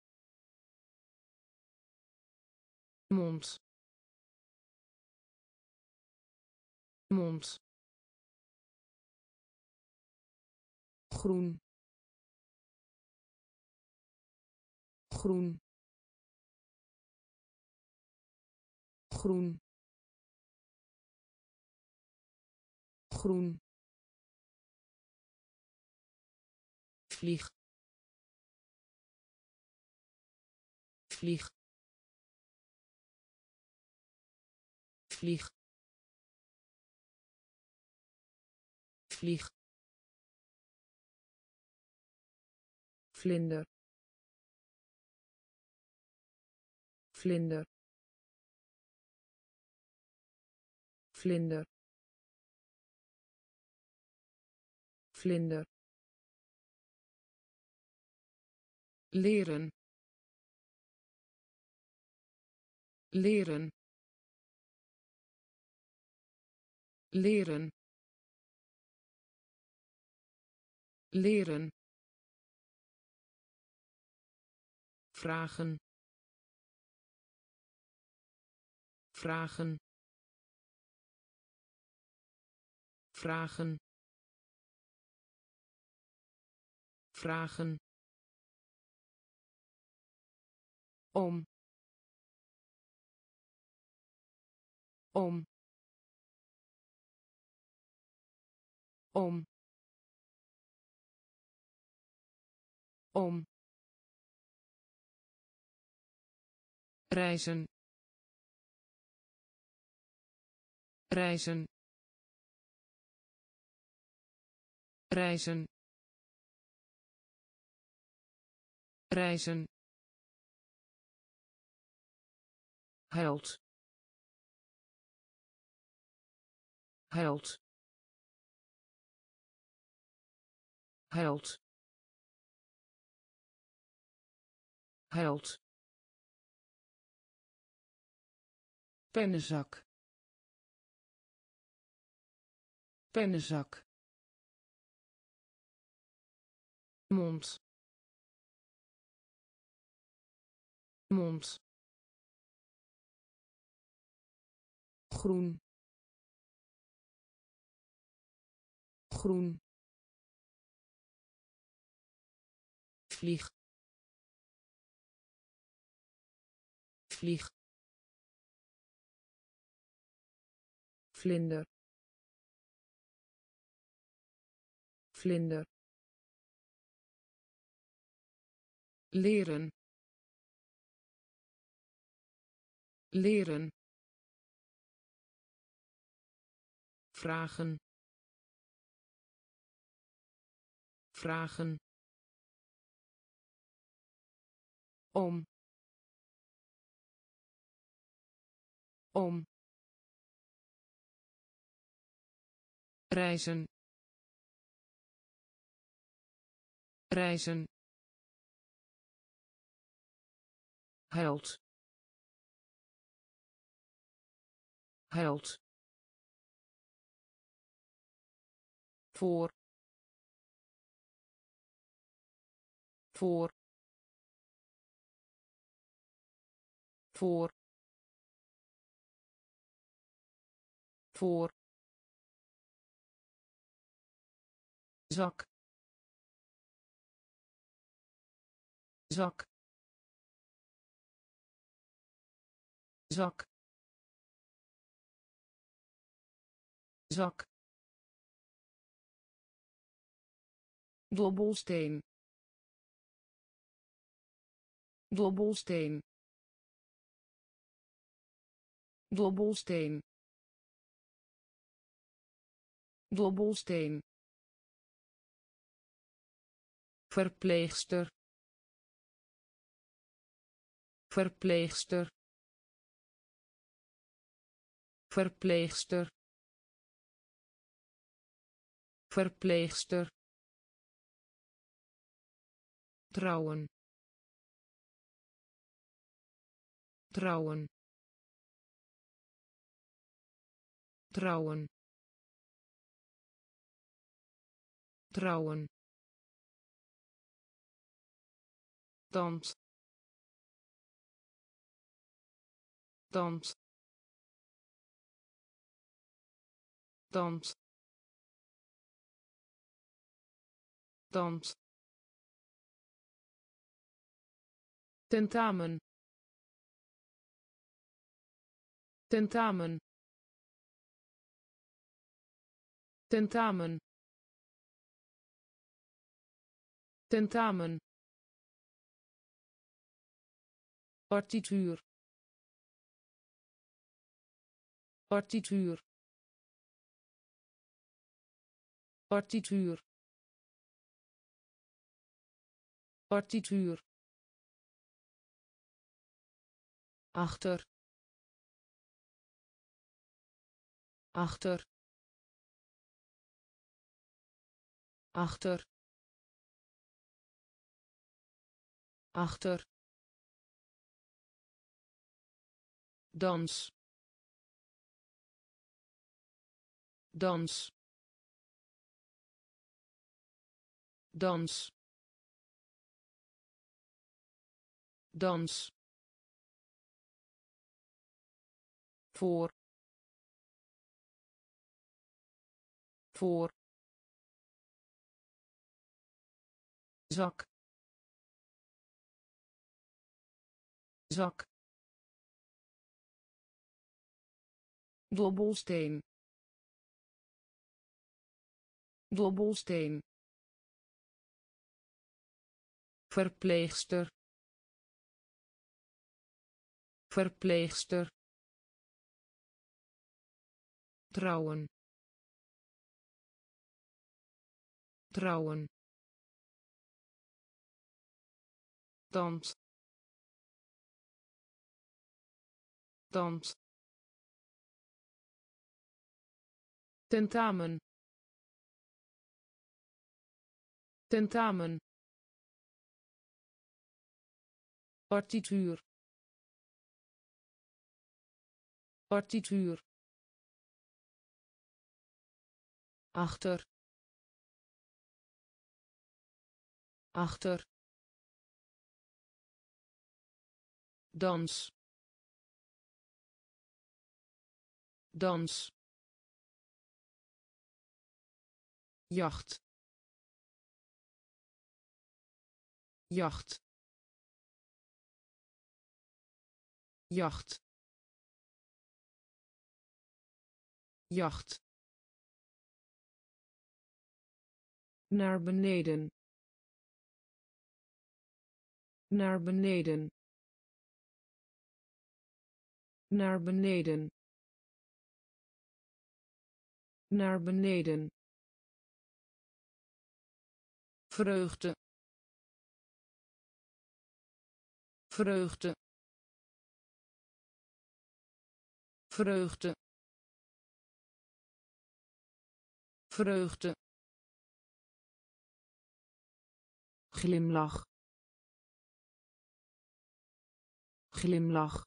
[SPEAKER 1] mond, mond, groen, groen, groen, groen, vlieg, vlieg, vlieg, vlieg, vlinder, vlinder, vlinder, vlinder, leren, leren, leren, leren, vragen, vragen, vragen, vragen, om, om, om, om, reizen, reizen, reizen, reizen, held, held, held, held, pennenzak, pennenzak, mond, mond, groen, groen, vlieg, vlieg, vlinder, vlinder, leren, leren, vragen, vragen, om, om, reizen, reizen, held, held, voor voor voor voor zak zak zak zak dobbelsteen dobbelsteen dobbelsteen dobbelsteen verpleegster verpleegster verpleegster verpleegster trouwen trouwen trouwen trouwen tand tand tand tand tentamen tentamen tentamen tentamen partituur partituur partituur partituur achter achter achter achter dans dans dans dans voor voor zak zak dobbelsteen dobbelsteen verpleegster verpleegster trouwen trouwen tand tand tentamen tentamen partituur partituur achter achter dans dans jacht jacht jacht jacht naar beneden naar beneden naar beneden naar beneden vreugde vreugde vreugde vreugde glimlach glimlach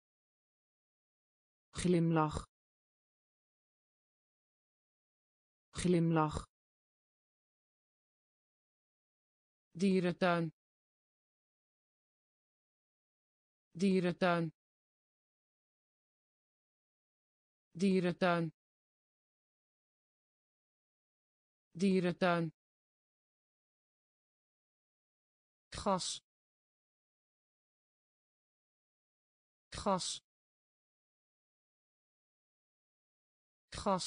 [SPEAKER 1] glimlach glimlach, dierentuin, dierentuin, dierentuin, dierentuin, gas, gas, gas,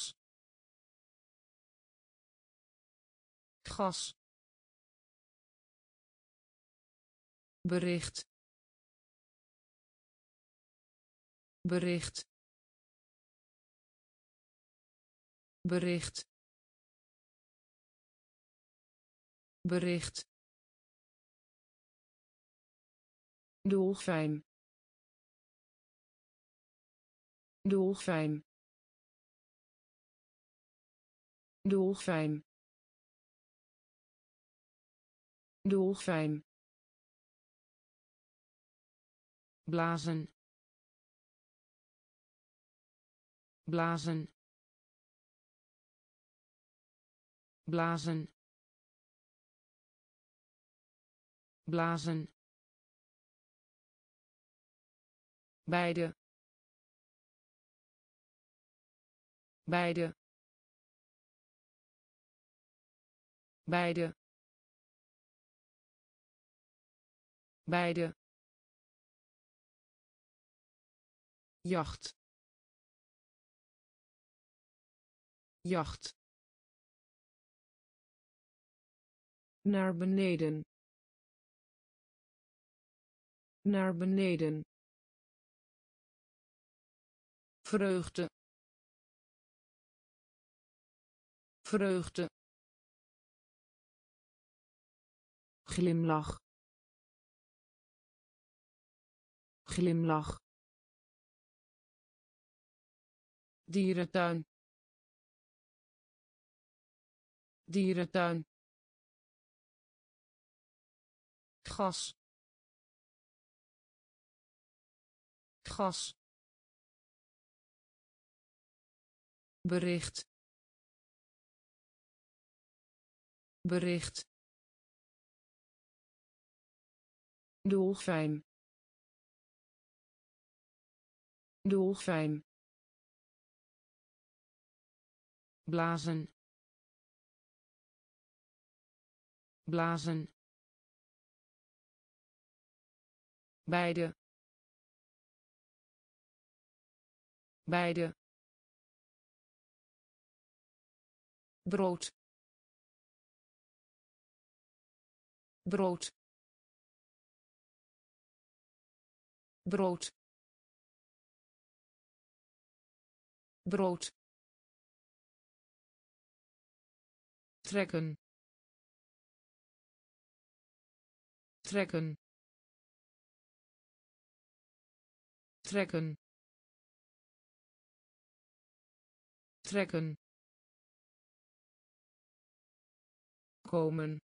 [SPEAKER 1] gas, bericht, bericht, bericht, bericht, dolfijn, dolfijn, dolfijn, dolfijn, blazen, blazen, blazen, blazen, beide, beide, beide, beide, jacht, jacht, naar beneden, naar beneden, vreugde, vreugde, glimlach, glimlach, dierentuin, dierentuin, gas, gas, bericht, bericht, dolfijn, dolfijn, blazen, blazen, beide, beide, brood, brood, brood, brood, trekken, trekken, trekken, trekken, komen,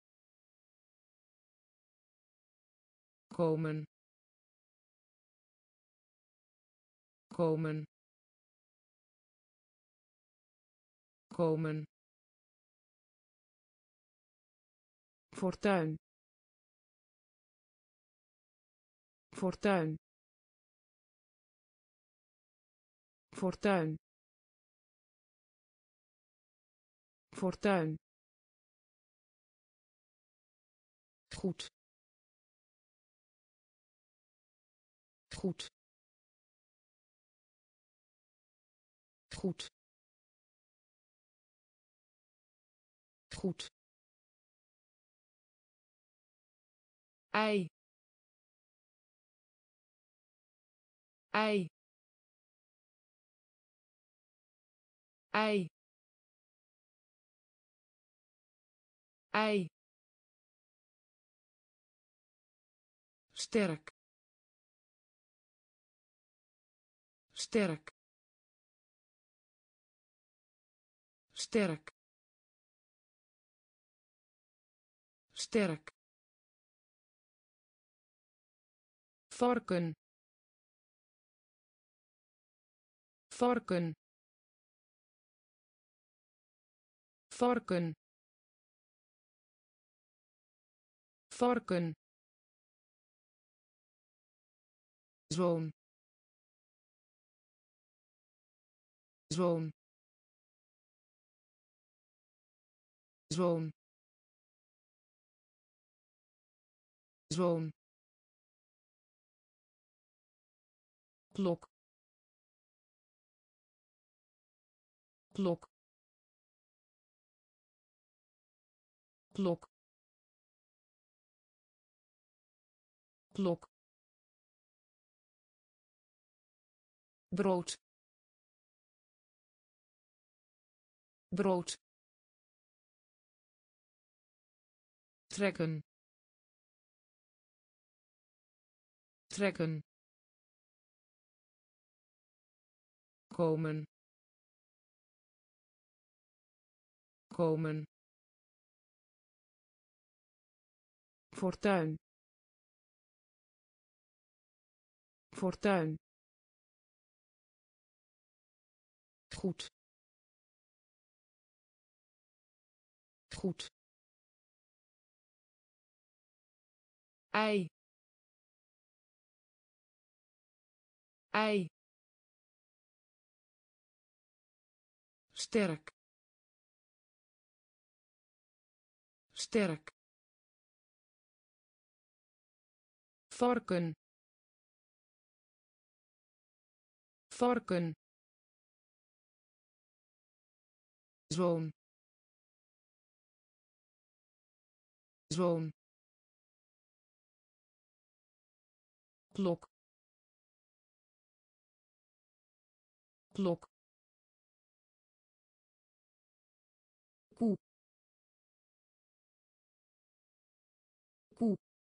[SPEAKER 1] komen, komen, komen, fortuin, fortuin, fortuin, fortuin, goed, goed, goed, goed, ei, ei, ei, ei, sterk, sterk, sterk, sterk, varken, varken, varken varken zoon zoon zoon zoon klok klok klok klok brood brood trekken trekken komen komen fortuin fortuin goed goed ei ei sterk sterk varken varken zoon zoon klok klok koe koe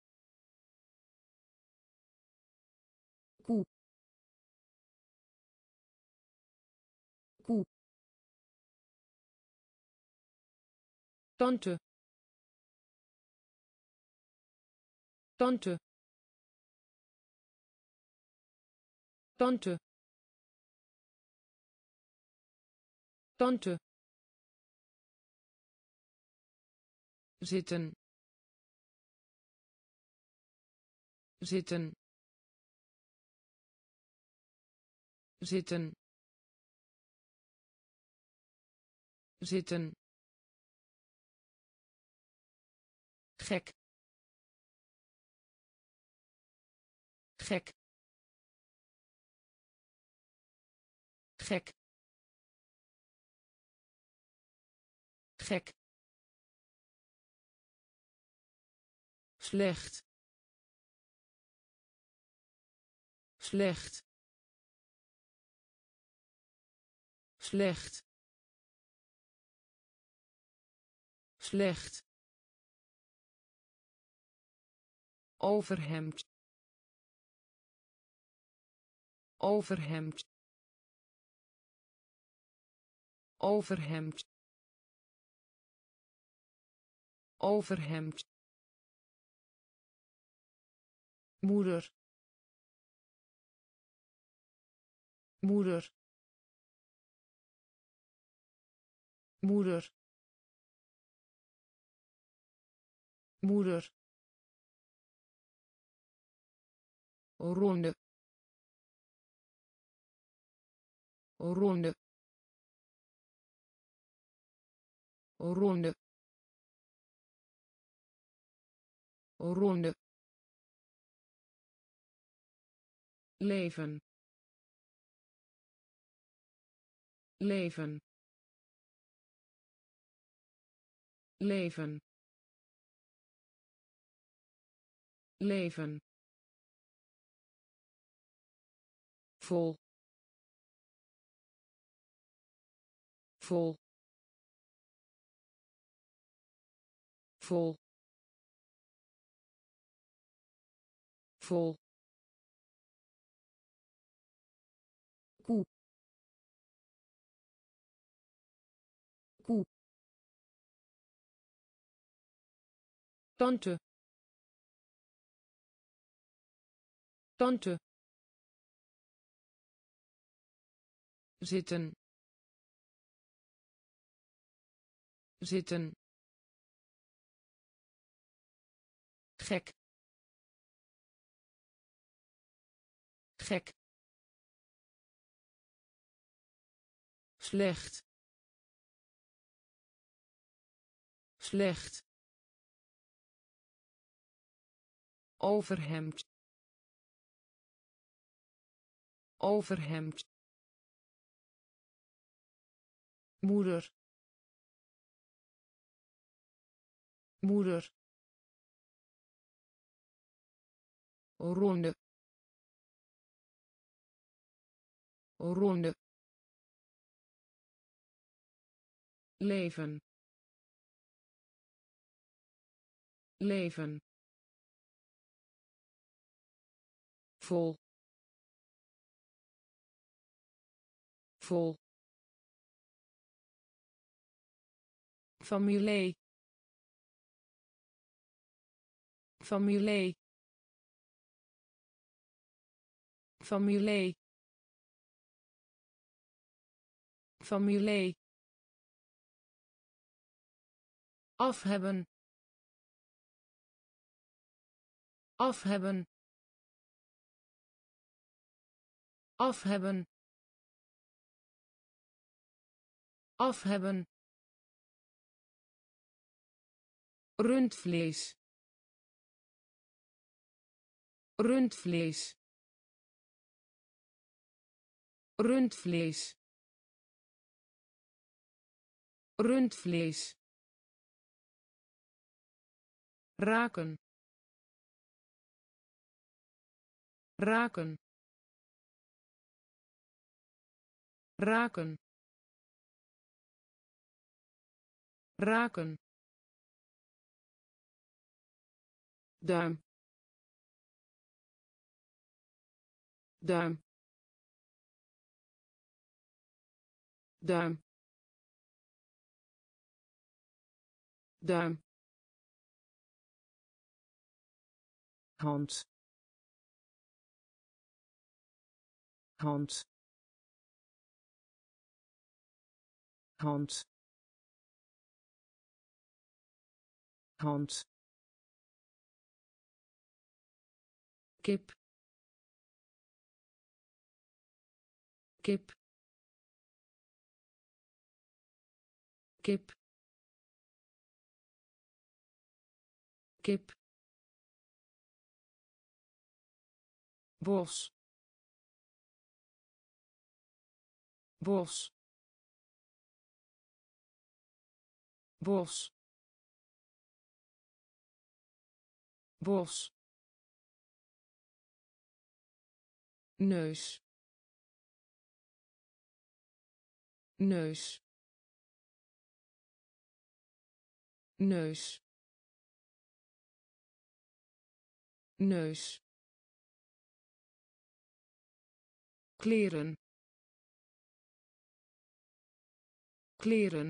[SPEAKER 1] koe koe tante tante tante tante zitten zitten zitten zitten gek gek gek gek slecht slecht slecht slecht overhemd overhemd overhemd overhemd moeder moeder moeder moeder ronde ronde ronde ronde leven leven leven leven vol vol vol vol koe koe tante tante zitten zitten, gek, gek, slecht, slecht, overhemd, overhemd, moeder, moeder, ronde, ronde, leven, leven, vol, vol, familie, familie, familie, familie, af hebben, af hebben, af hebben, af hebben, rundvlees, rundvlees, rundvlees, rundvlees, raken, raken, raken, raken, duim, duim, duim, duim, hand, hand, hand, hand, kip, kip, kip, kip, bos, bos, bos, bos, neus, neus, neus, neus, kleren, kleren,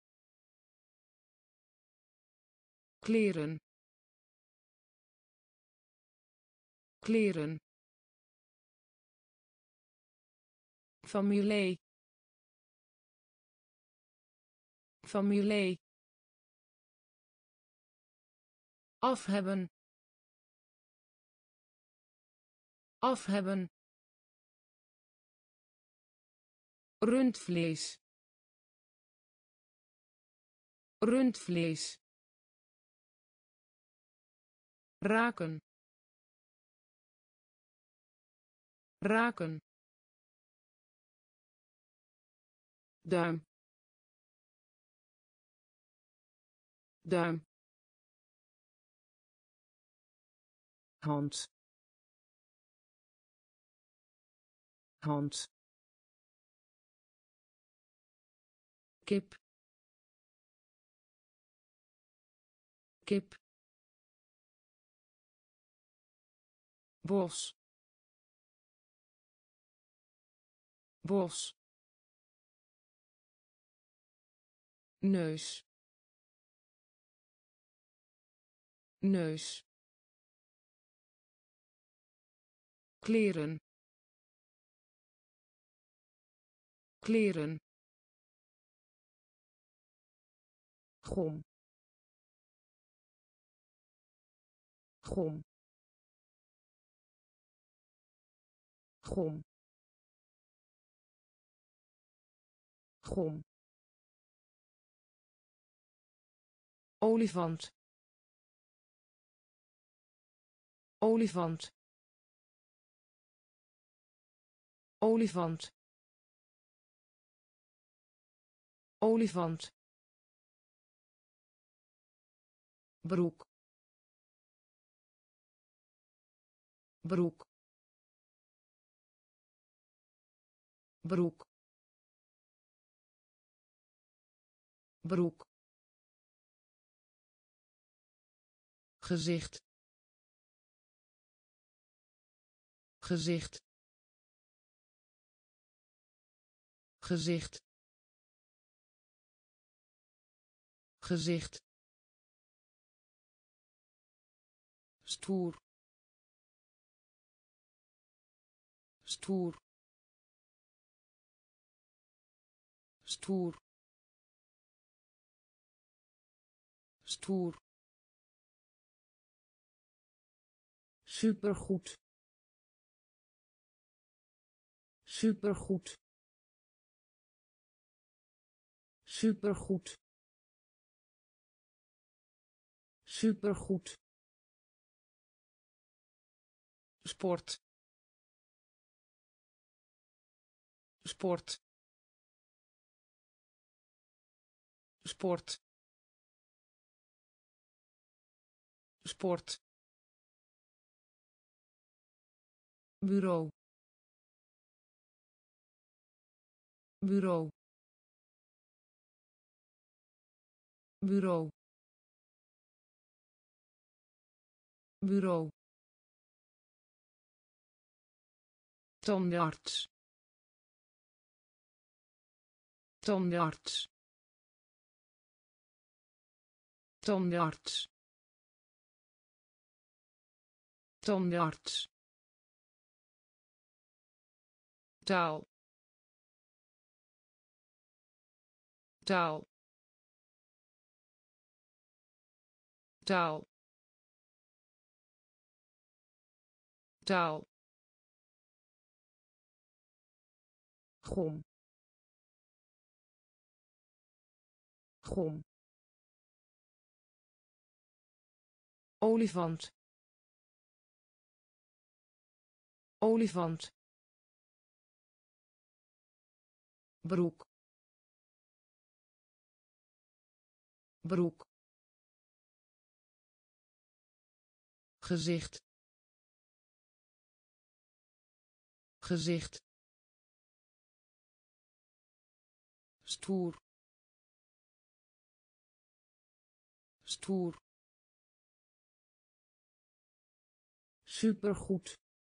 [SPEAKER 1] kleren, kleren, familie, familie, af hebben, af hebben, rundvlees, rundvlees, raken, raken, duim, duim, hand, hand, kip, kip, bos, bos, neus, neus, kleren, kleren,
[SPEAKER 2] gom gom gom gom olifant olifant olifant olifant broek broek broek broek gezicht gezicht gezicht gezicht stoer stoer stoer stoer supergoed supergoed supergoed supergoed sport sport sport sport bureau bureau bureau bureau tandarts tandarts tandarts tandarts taal taal taal taal gom gom olifant olifant broek broek gezicht gezicht stoer stoer supergoed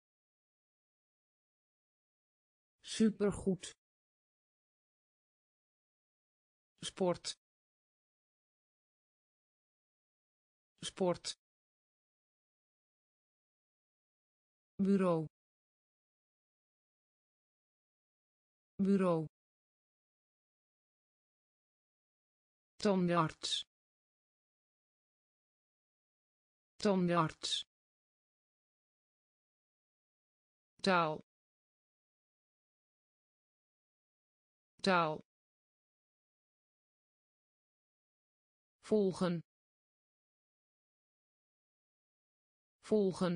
[SPEAKER 2] supergoed sport sport bureau bureau tandarts tandarts taal taal volgen volgen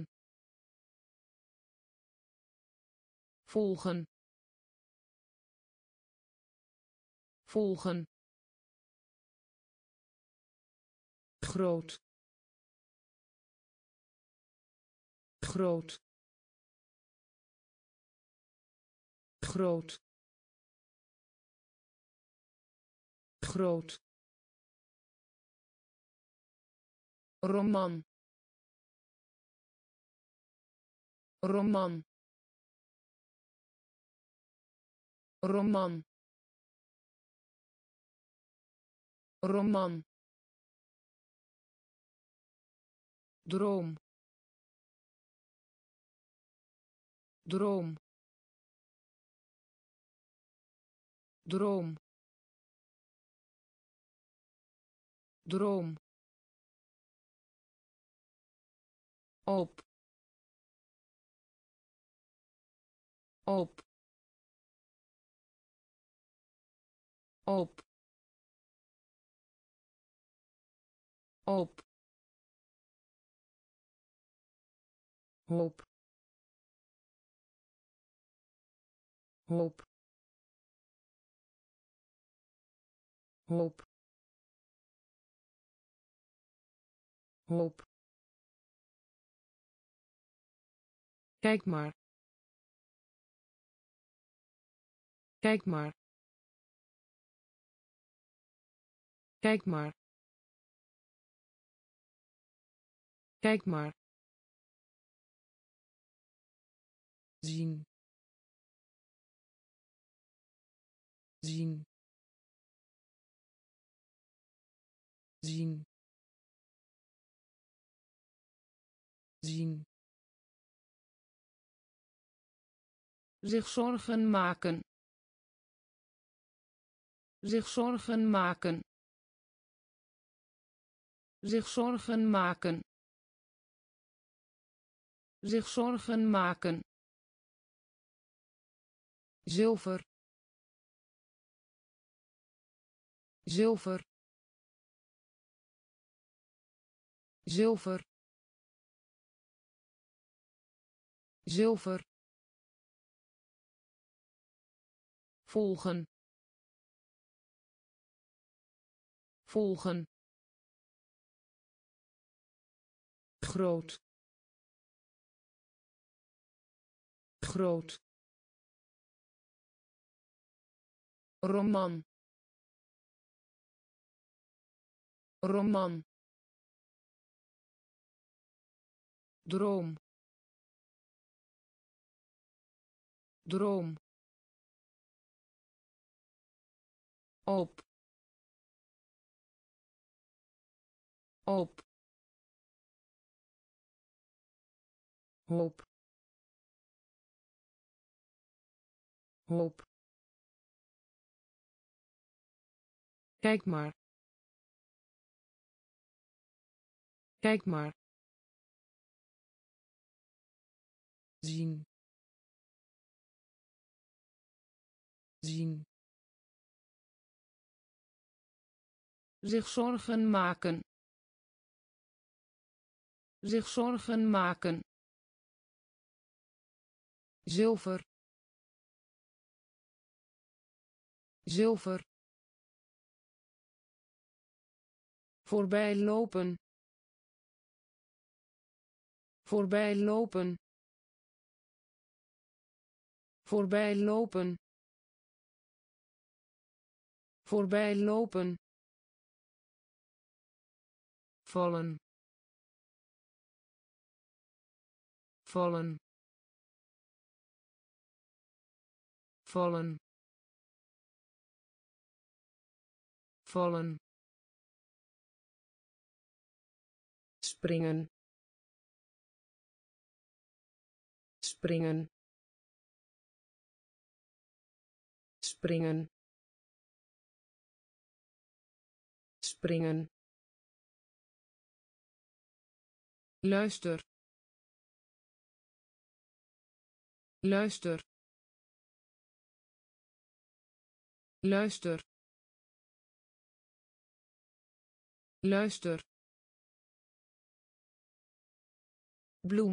[SPEAKER 2] volgen volgen groot groot groot groot roman roman roman roman droom droom droom
[SPEAKER 1] droom, op, op, op, op, hoop, hoop, hoop, hoop. Kijk maar. Kijk maar. Kijk maar. Kijk maar. Zien. Zien. Zien. Zien. Zich zorgen maken. Zich zorgen maken. Zich zorgen maken. Zich zorgen maken. Zilver. Zilver. Zilver. Zilver. Volgen. Volgen. Groot. Groot. Roman. Roman. Droom. Droom. Op. Op. Hoop. Hoop. Kijk maar. Kijk maar. Zien. Zien. Zich zorgen maken. Zich zorgen maken. Zilver. Zilver. Voorbij lopen. Voorbij lopen. Voorbij lopen. Voorbij lopen. Vallen. Vallen. Vallen. Vallen. Springen. Springen. Springen. Springen. Luister. Luister. Luister. Luister. Bloem.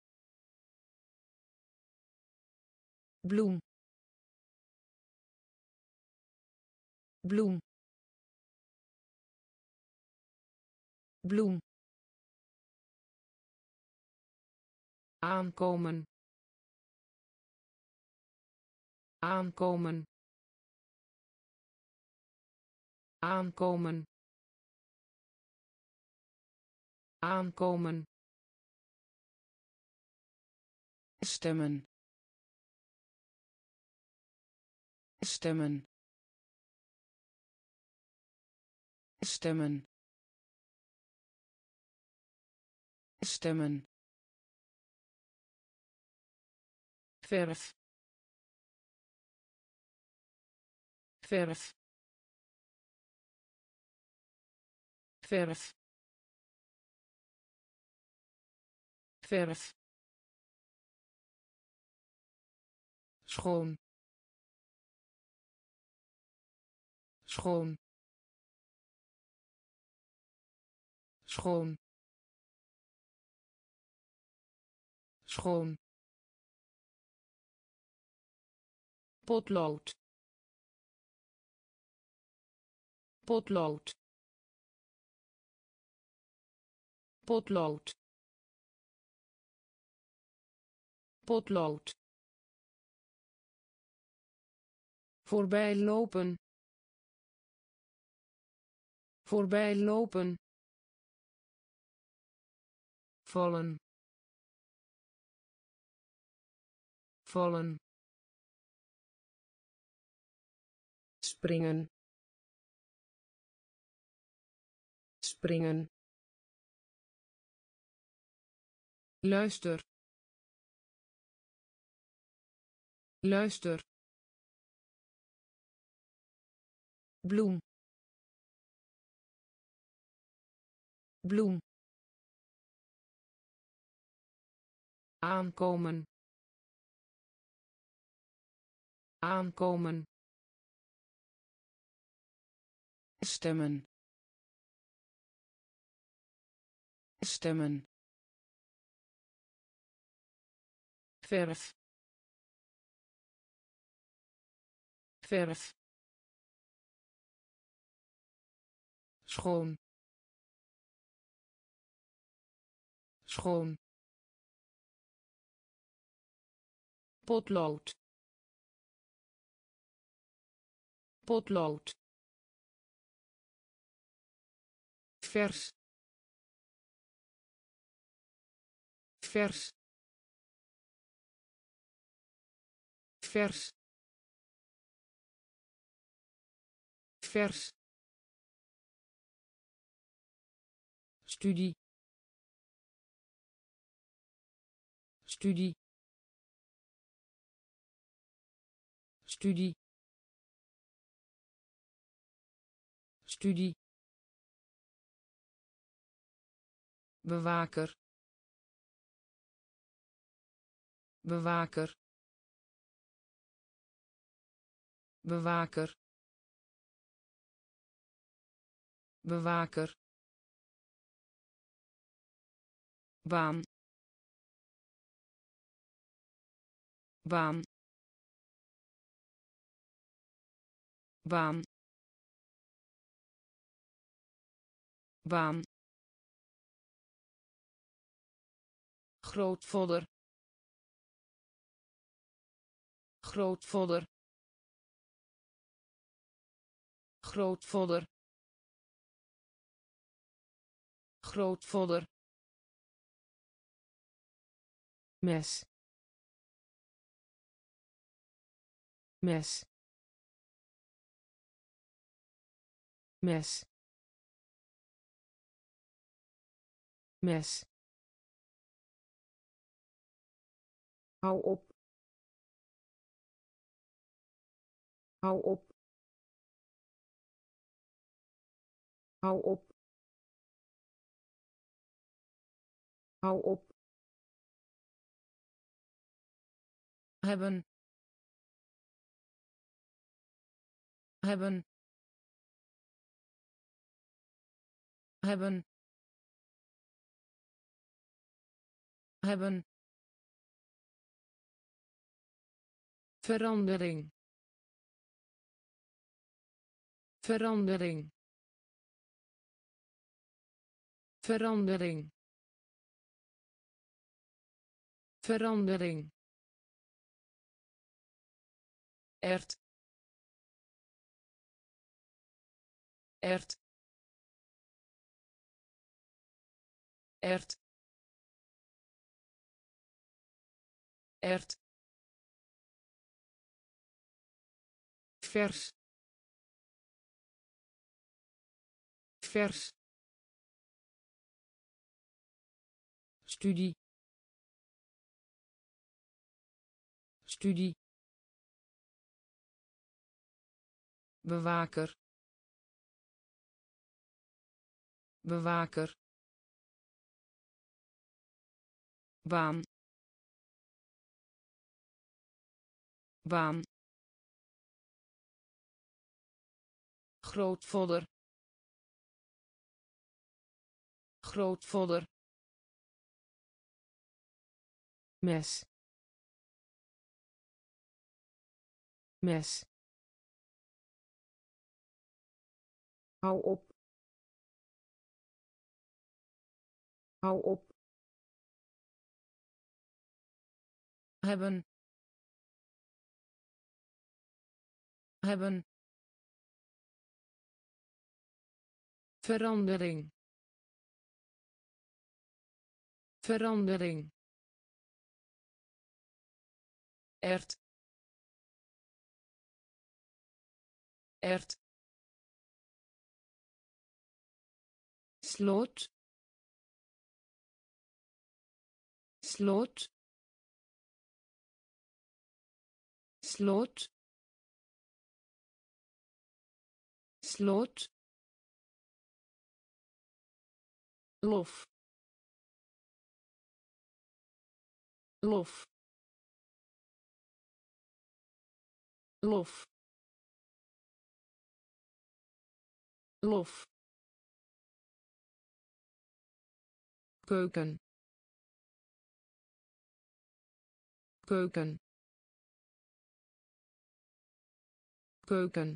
[SPEAKER 1] Bloem. Bloem. Bloem. Aankomen. Aankomen. Aankomen. Aankomen. Stemmen. Stemmen. Stemmen. Stemmen. Verf. Verf. verf verf schoon schoon schoon schoon potlood potlood potlood potlood voorbij lopen voorbij lopen vallen vallen springen springen luister luister bloem bloem aankomen aankomen stemmen stemmen verf verf schoon schoon potlood potlood vers vers vers vers studie studie studie studie bewaker bewaker bewaker bewaker baan baan baan baan grootvader grootvader grootvader grootvader mes mes mes mes hou op hou op hou op hou op hebben hebben hebben hebben verandering verandering verandering verandering ert ert ert ert vers vers studie studie bewaker bewaker, baan, baan, grootvader, grootvader, mes, mes, hou op, hou op, hebben, hebben, verandering, verandering, ert, ert, sloot, sloot, sloot, sloot, lof, lof, lof, lof, keuken, keuken, keuken,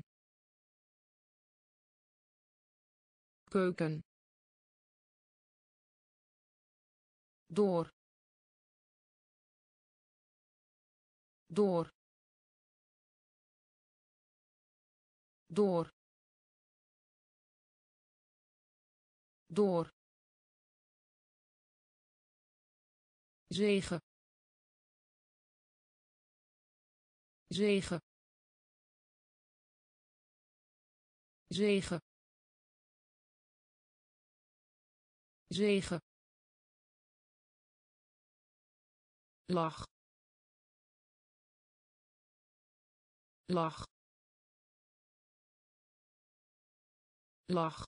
[SPEAKER 1] keuken, door, door, door, door, zegen, zegen, zegen, zegen, lach, lach, lach,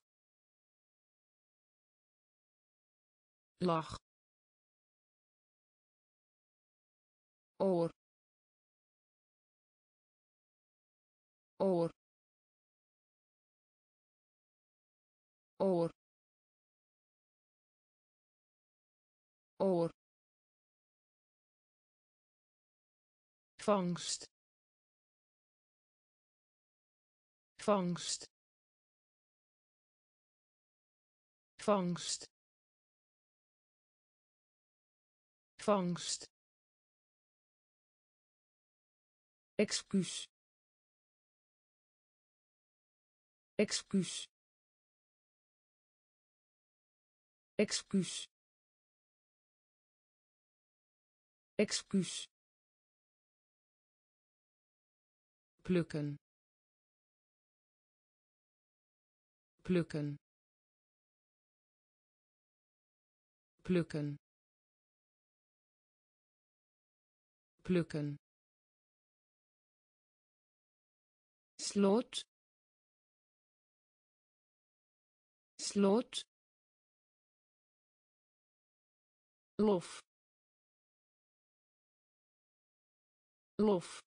[SPEAKER 1] lach, oor, oor, oor, oor, vangst, vangst, vangst, vangst, excuus, excuus, excuus, excuus, plukken, plukken, plukken, plukken, sloot, sloot, lof, lof,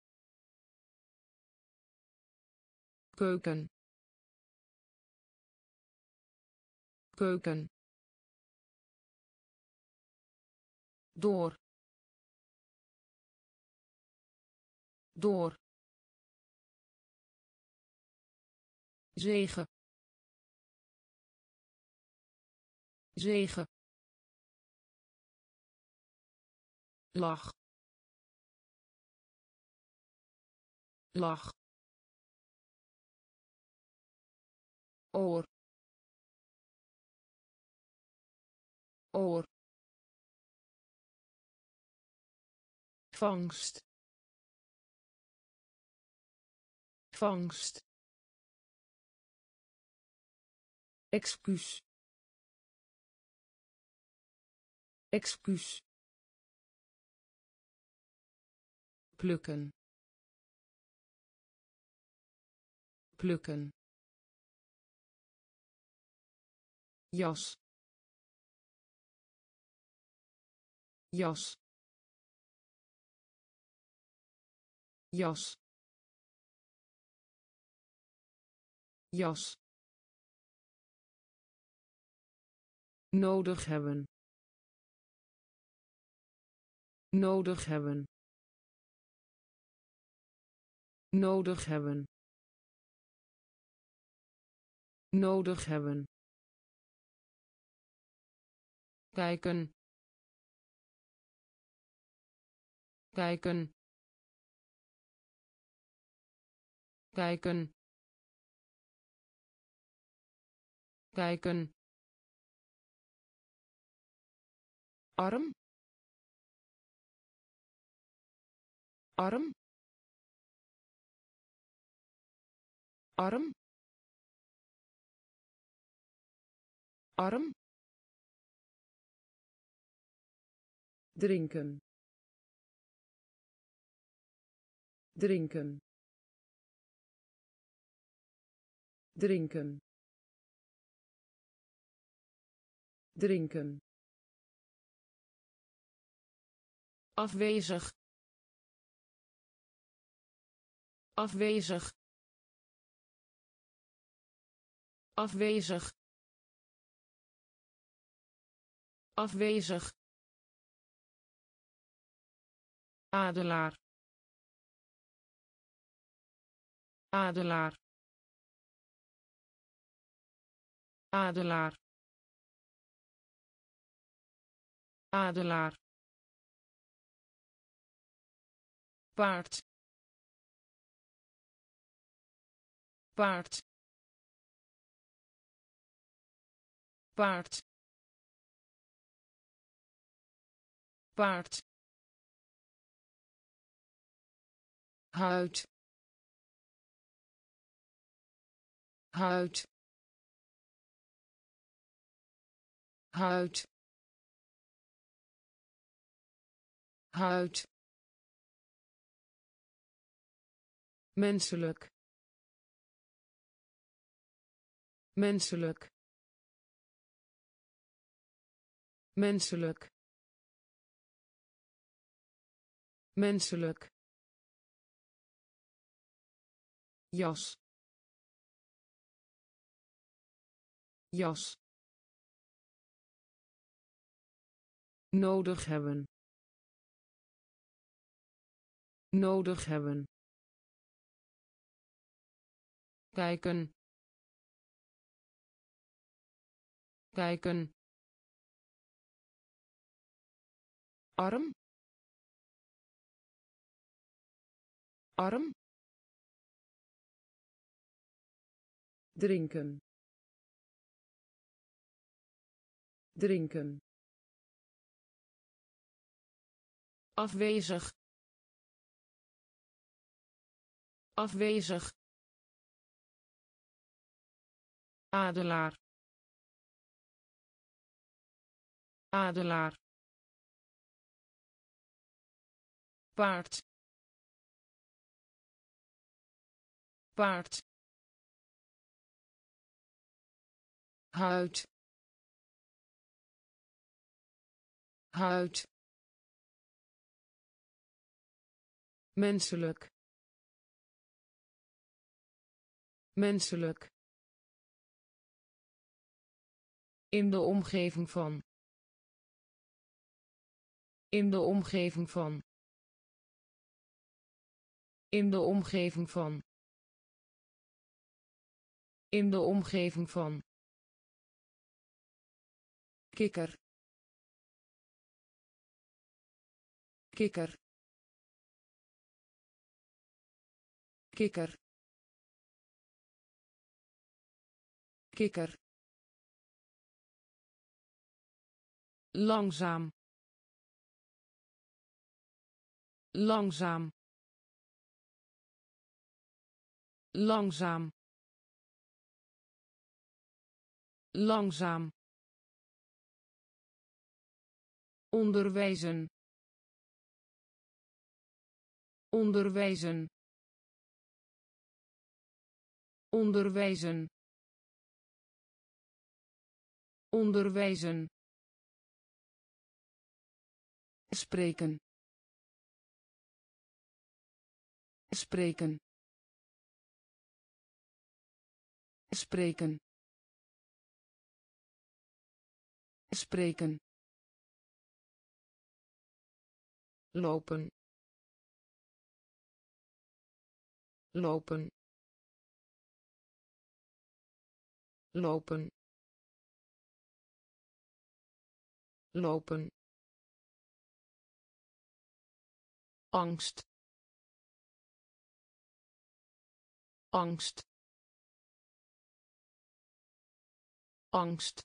[SPEAKER 1] keuken, keuken, door, door, zegen, zegen, lach, lach, oor, oor, vangst, vangst, excuus, excuus, plukken, plukken, jas jas jas jas nodig hebben nodig hebben nodig hebben nodig hebben kijken kijken kijken kijken arm arm arm arm drinken drinken drinken drinken afwezig afwezig afwezig afwezig adelaar adelaar adelaar adelaar paard paard paard paard huid huid huid huid menselijk menselijk menselijk menselijk jas jas nodig hebben nodig hebben kijken kijken arm arm drinken drinken afwezig afwezig adelaar adelaar paard paard huid huid menselijk menselijk in de omgeving van in de omgeving van in de omgeving van in de omgeving van kikker kikker kikker kikker langzaam langzaam langzaam langzaam onderwijzen onderwijzen onderwijzen onderwijzen,
[SPEAKER 2] spreken, spreken, spreken, spreken, lopen, lopen, lopen, lopen, angst, angst, angst,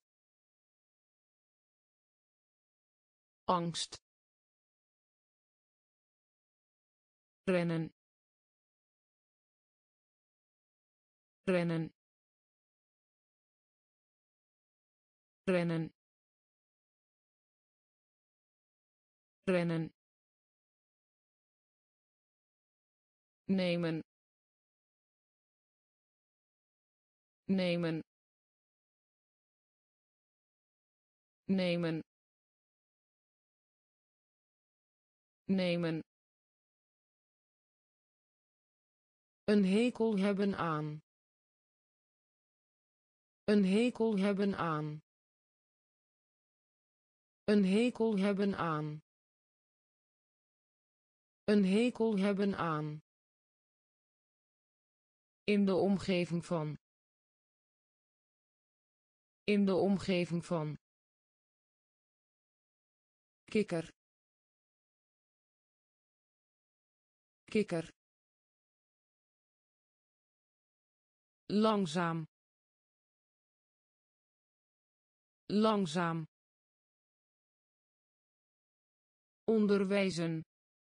[SPEAKER 2] angst, rennen, rennen, rennen, rennen, nemen, nemen, nemen, nemen, een hekel hebben aan, een hekel hebben aan, een hekel hebben aan, een hekel hebben aan, in de omgeving van, in de omgeving van, kikker, kikker,
[SPEAKER 1] langzaam, langzaam, onderwijzen,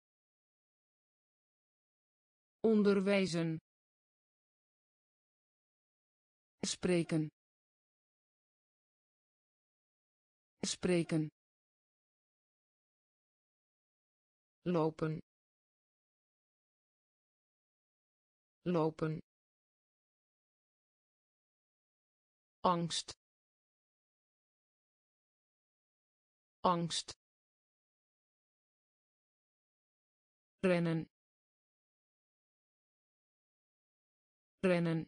[SPEAKER 1] onderwijzen,
[SPEAKER 2] spreken, spreken, lopen, lopen, angst, angst, rennen, rennen,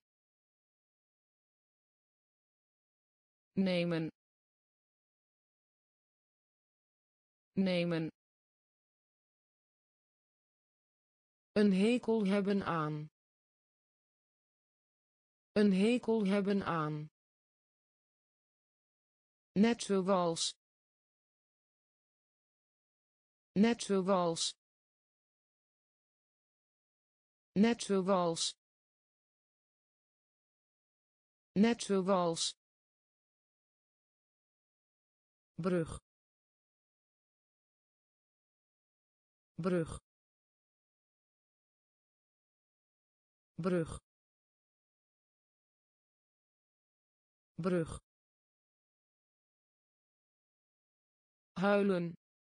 [SPEAKER 2] nemen, nemen, een hekel hebben aan, een hekel hebben aan, net zoals, net zoals, net zoals, net zoals, brug, brug, brug, brug, huilen,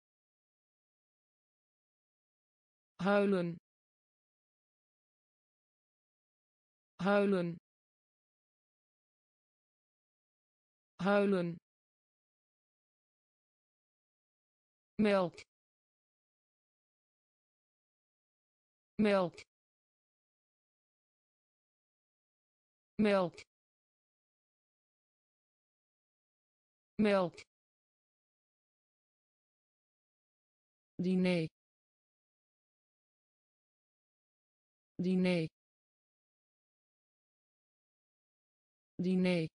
[SPEAKER 2] huilen, huilen, huilen, melk, melk, melk, melk, diner, diner, diner,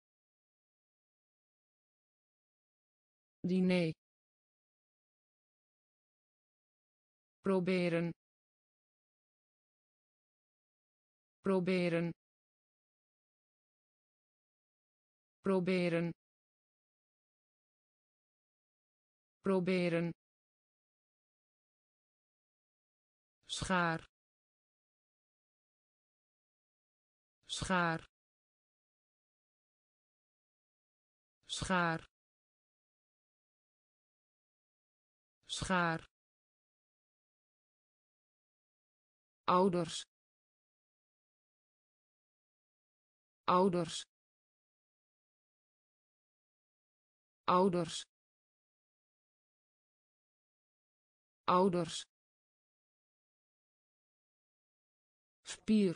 [SPEAKER 2] diner, proberen, proberen, proberen, proberen, schaar, schaar, schaar, schaar, ouders, ouders,
[SPEAKER 1] ouders ouders spier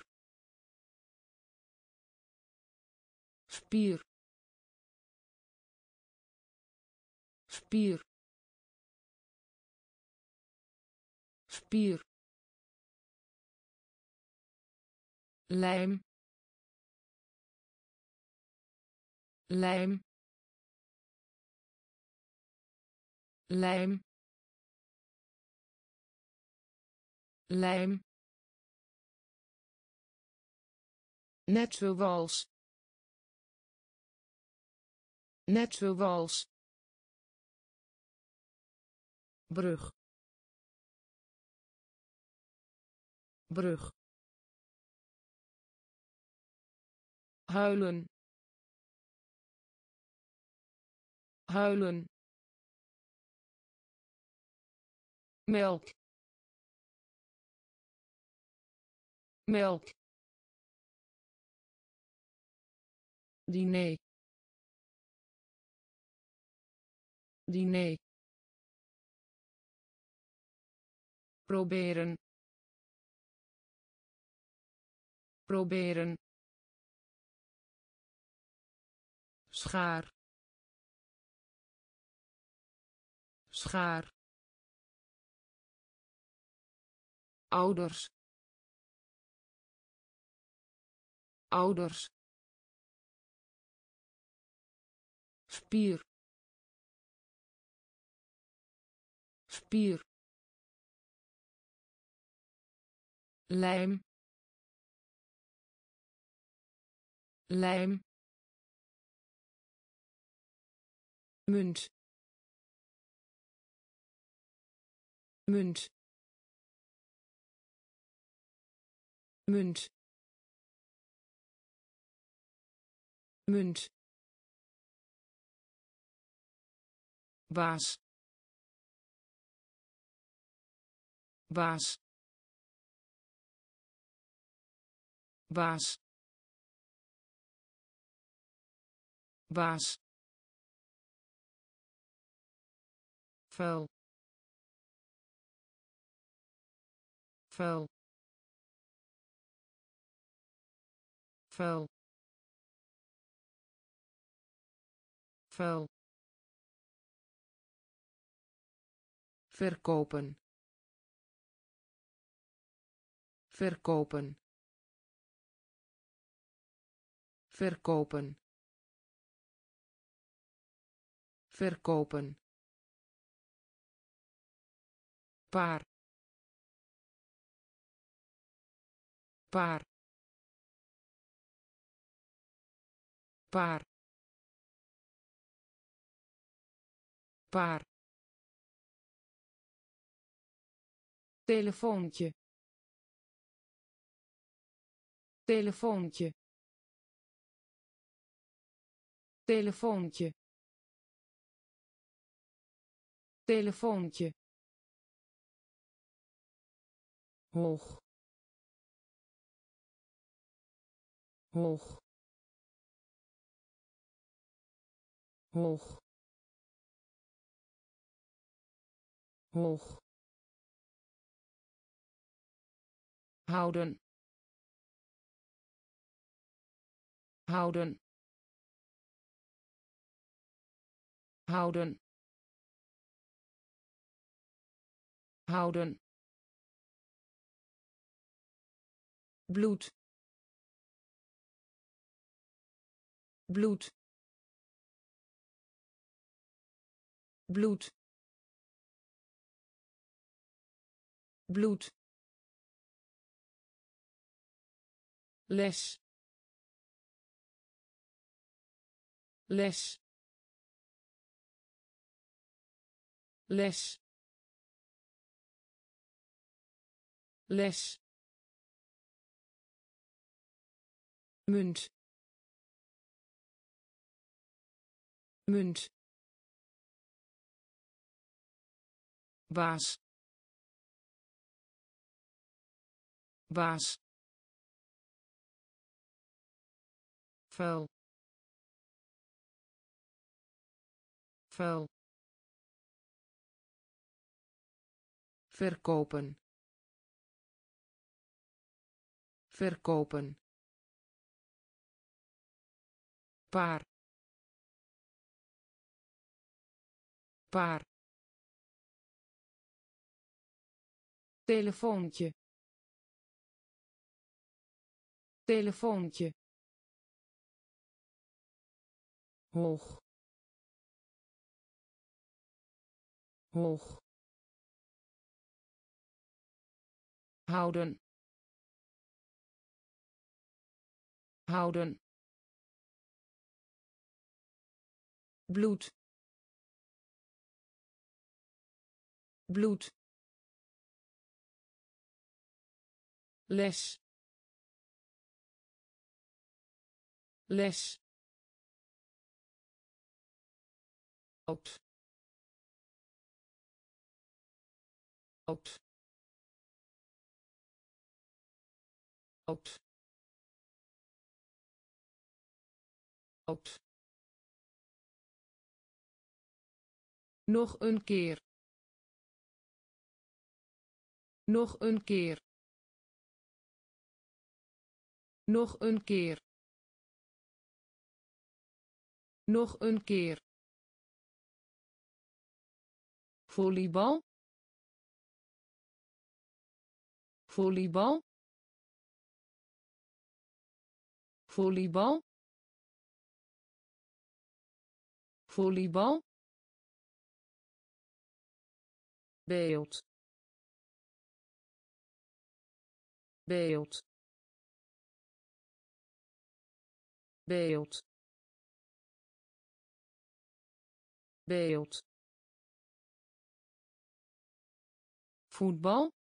[SPEAKER 1] spier spier spier lijm lijm lijm lijm net zoals net zoals brug brug huilen huilen melk melk diner diner proberen proberen schaar schaar ouders ouders spier spier lijm lijm munt munt munt munt baas baas baas baas vuil vuil vuil vuil verkopen verkopen verkopen verkopen paar paar paar paar telefoontje telefoontje telefoontje telefoontje hoog hoog hoog hoog houden houden houden houden bloed bloed bloed bloed les les les les munt munt baas baas vuil vuil, verkopen, verkopen, paar, paar, telefoontje, telefoontje, hoog, hoog, houden, houden, bloed, bloed, les, les, oud, oud, oud, oud. Nog een keer. Nog een keer. Nog een keer. Nog een keer. Volleybal. Volleybal. Volleybal. Volleybal. Beeld. Beeld. Beeld. Beeld. Voetbal.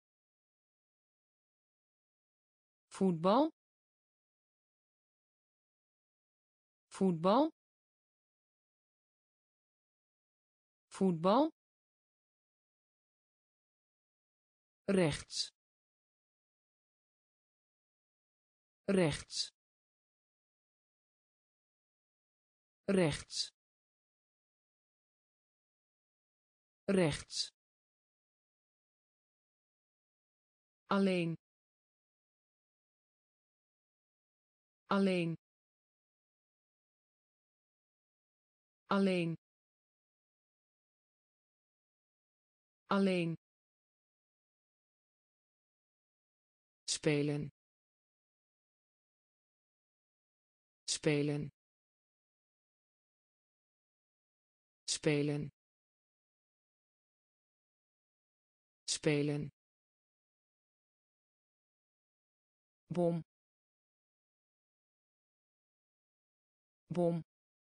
[SPEAKER 1] Voetbal. Voetbal. Voetbal. Rechts. Rechts. Rechts. Rechts. Alleen. Alleen. Alleen. Alleen. Spelen. Spelen. Spelen. Spelen. Bom. Bom.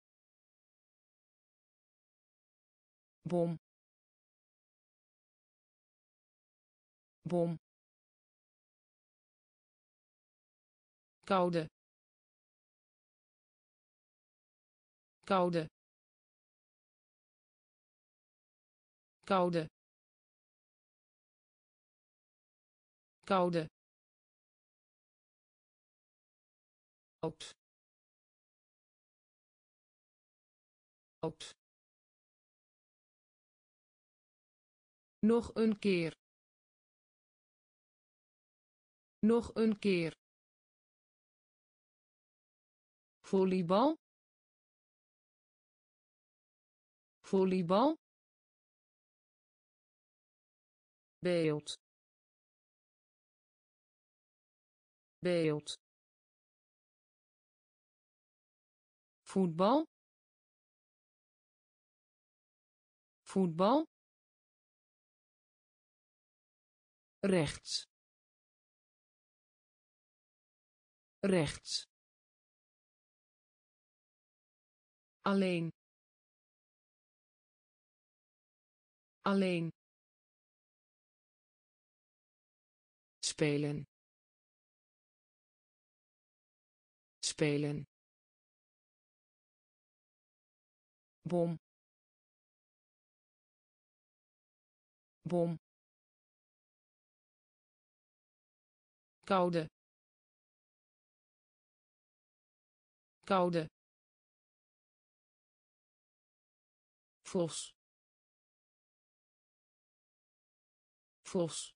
[SPEAKER 1] Bom. Bom. Koude. Koude. Koude. Koude. Oud. Oud. Nog een keer. Nog een keer. Volleybal. Volleybal. Beeld. Beeld. Voetbal. Voetbal. Rechts. Rechts. Alleen. Alleen. Spelen. Spelen. Bom. Bom. Koude. Koude. vos vos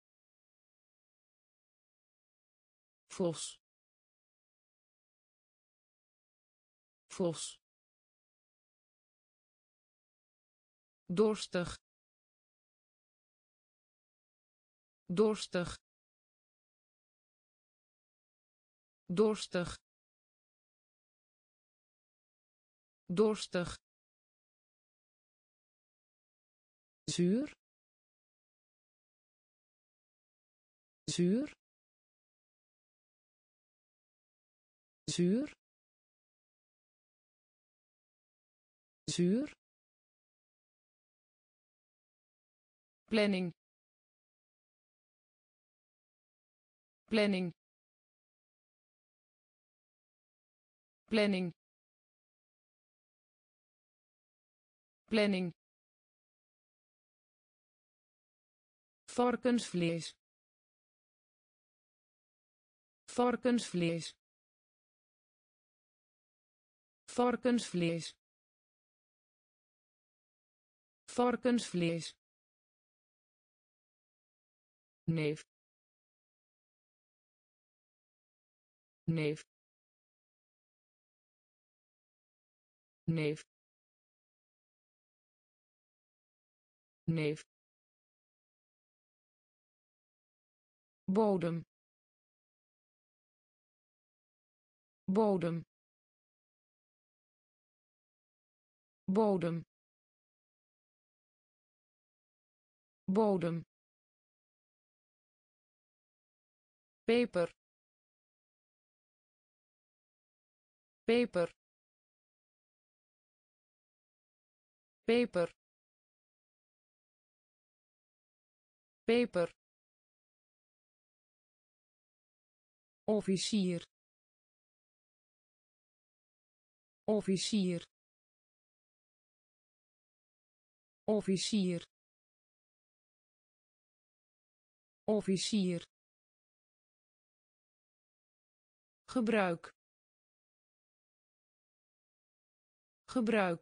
[SPEAKER 1] vos vos dorstig dorstig dorstig dorstig zuur zuur zuur zuur planning planning planning planning varkensvlees varkensvlees varkensvlees varkensvlees neef neef neef neef bodem bodem bodem bodem peper peper peper peper officier officier officier officier gebruik gebruik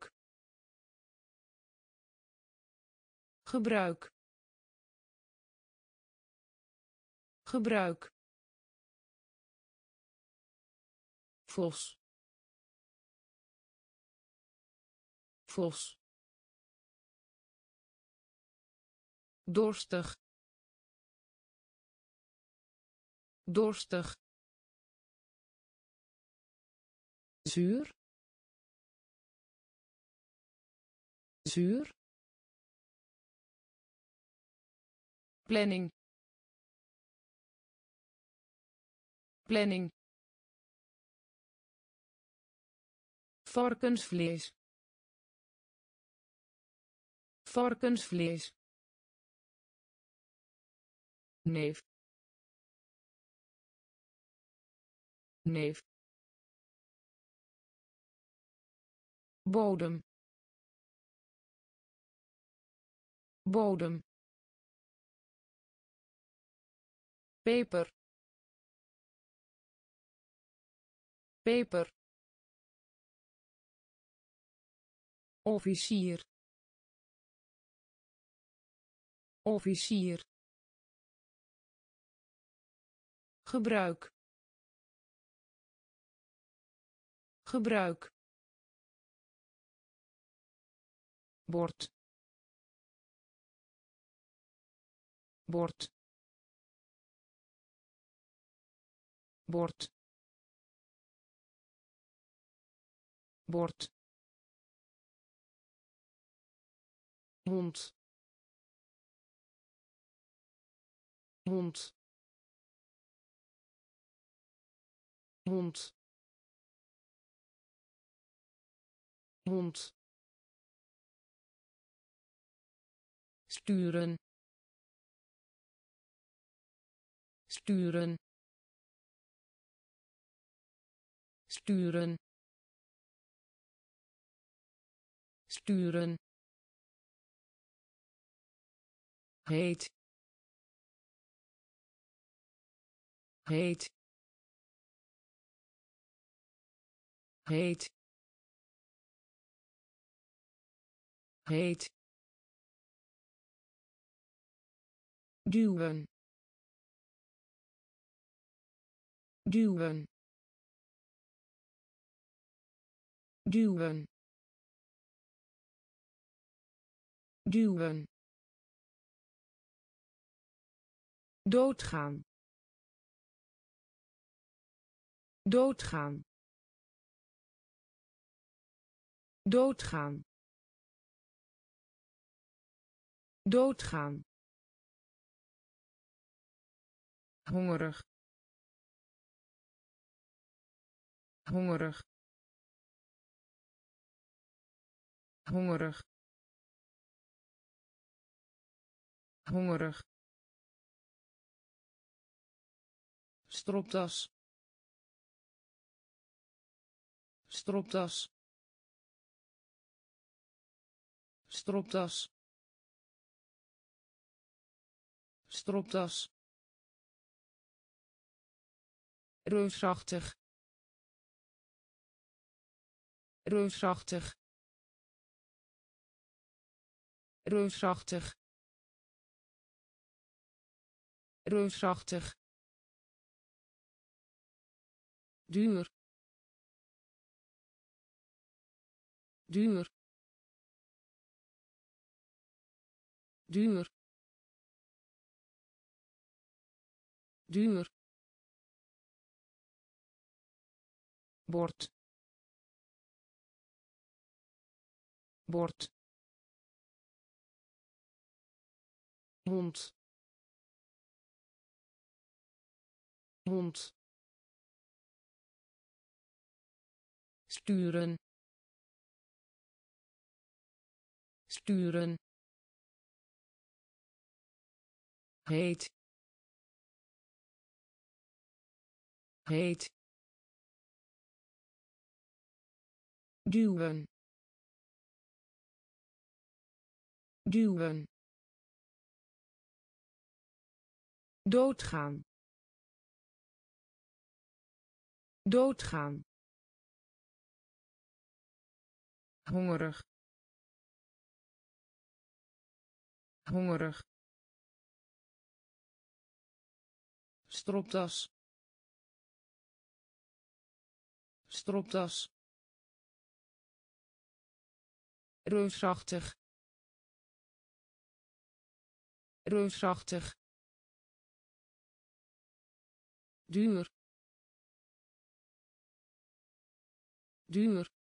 [SPEAKER 1] gebruik gebruik vos vos dorstig dorstig zuur zuur planning planning varkensvlees varkensvlees neef neef bodem bodem peper peper officier officier gebruik gebruik bord bord bord bord hond hond hond hond sturen sturen sturen sturen heet heet heet heet
[SPEAKER 2] duwen duwen duwen duwen doodgaan doodgaan doodgaan doodgaan hongerig hongerig hongerig hongerig stropdas stropdas stropdas stropdas reusachtig reusachtig reusachtig reusachtig duur duur duur duur bord bord hond hond sturen sturen
[SPEAKER 1] heet heet
[SPEAKER 2] duwen duwen doodgaan doodgaan hongerig hongerig stropdas stropdas reusachtig reusachtig duur duur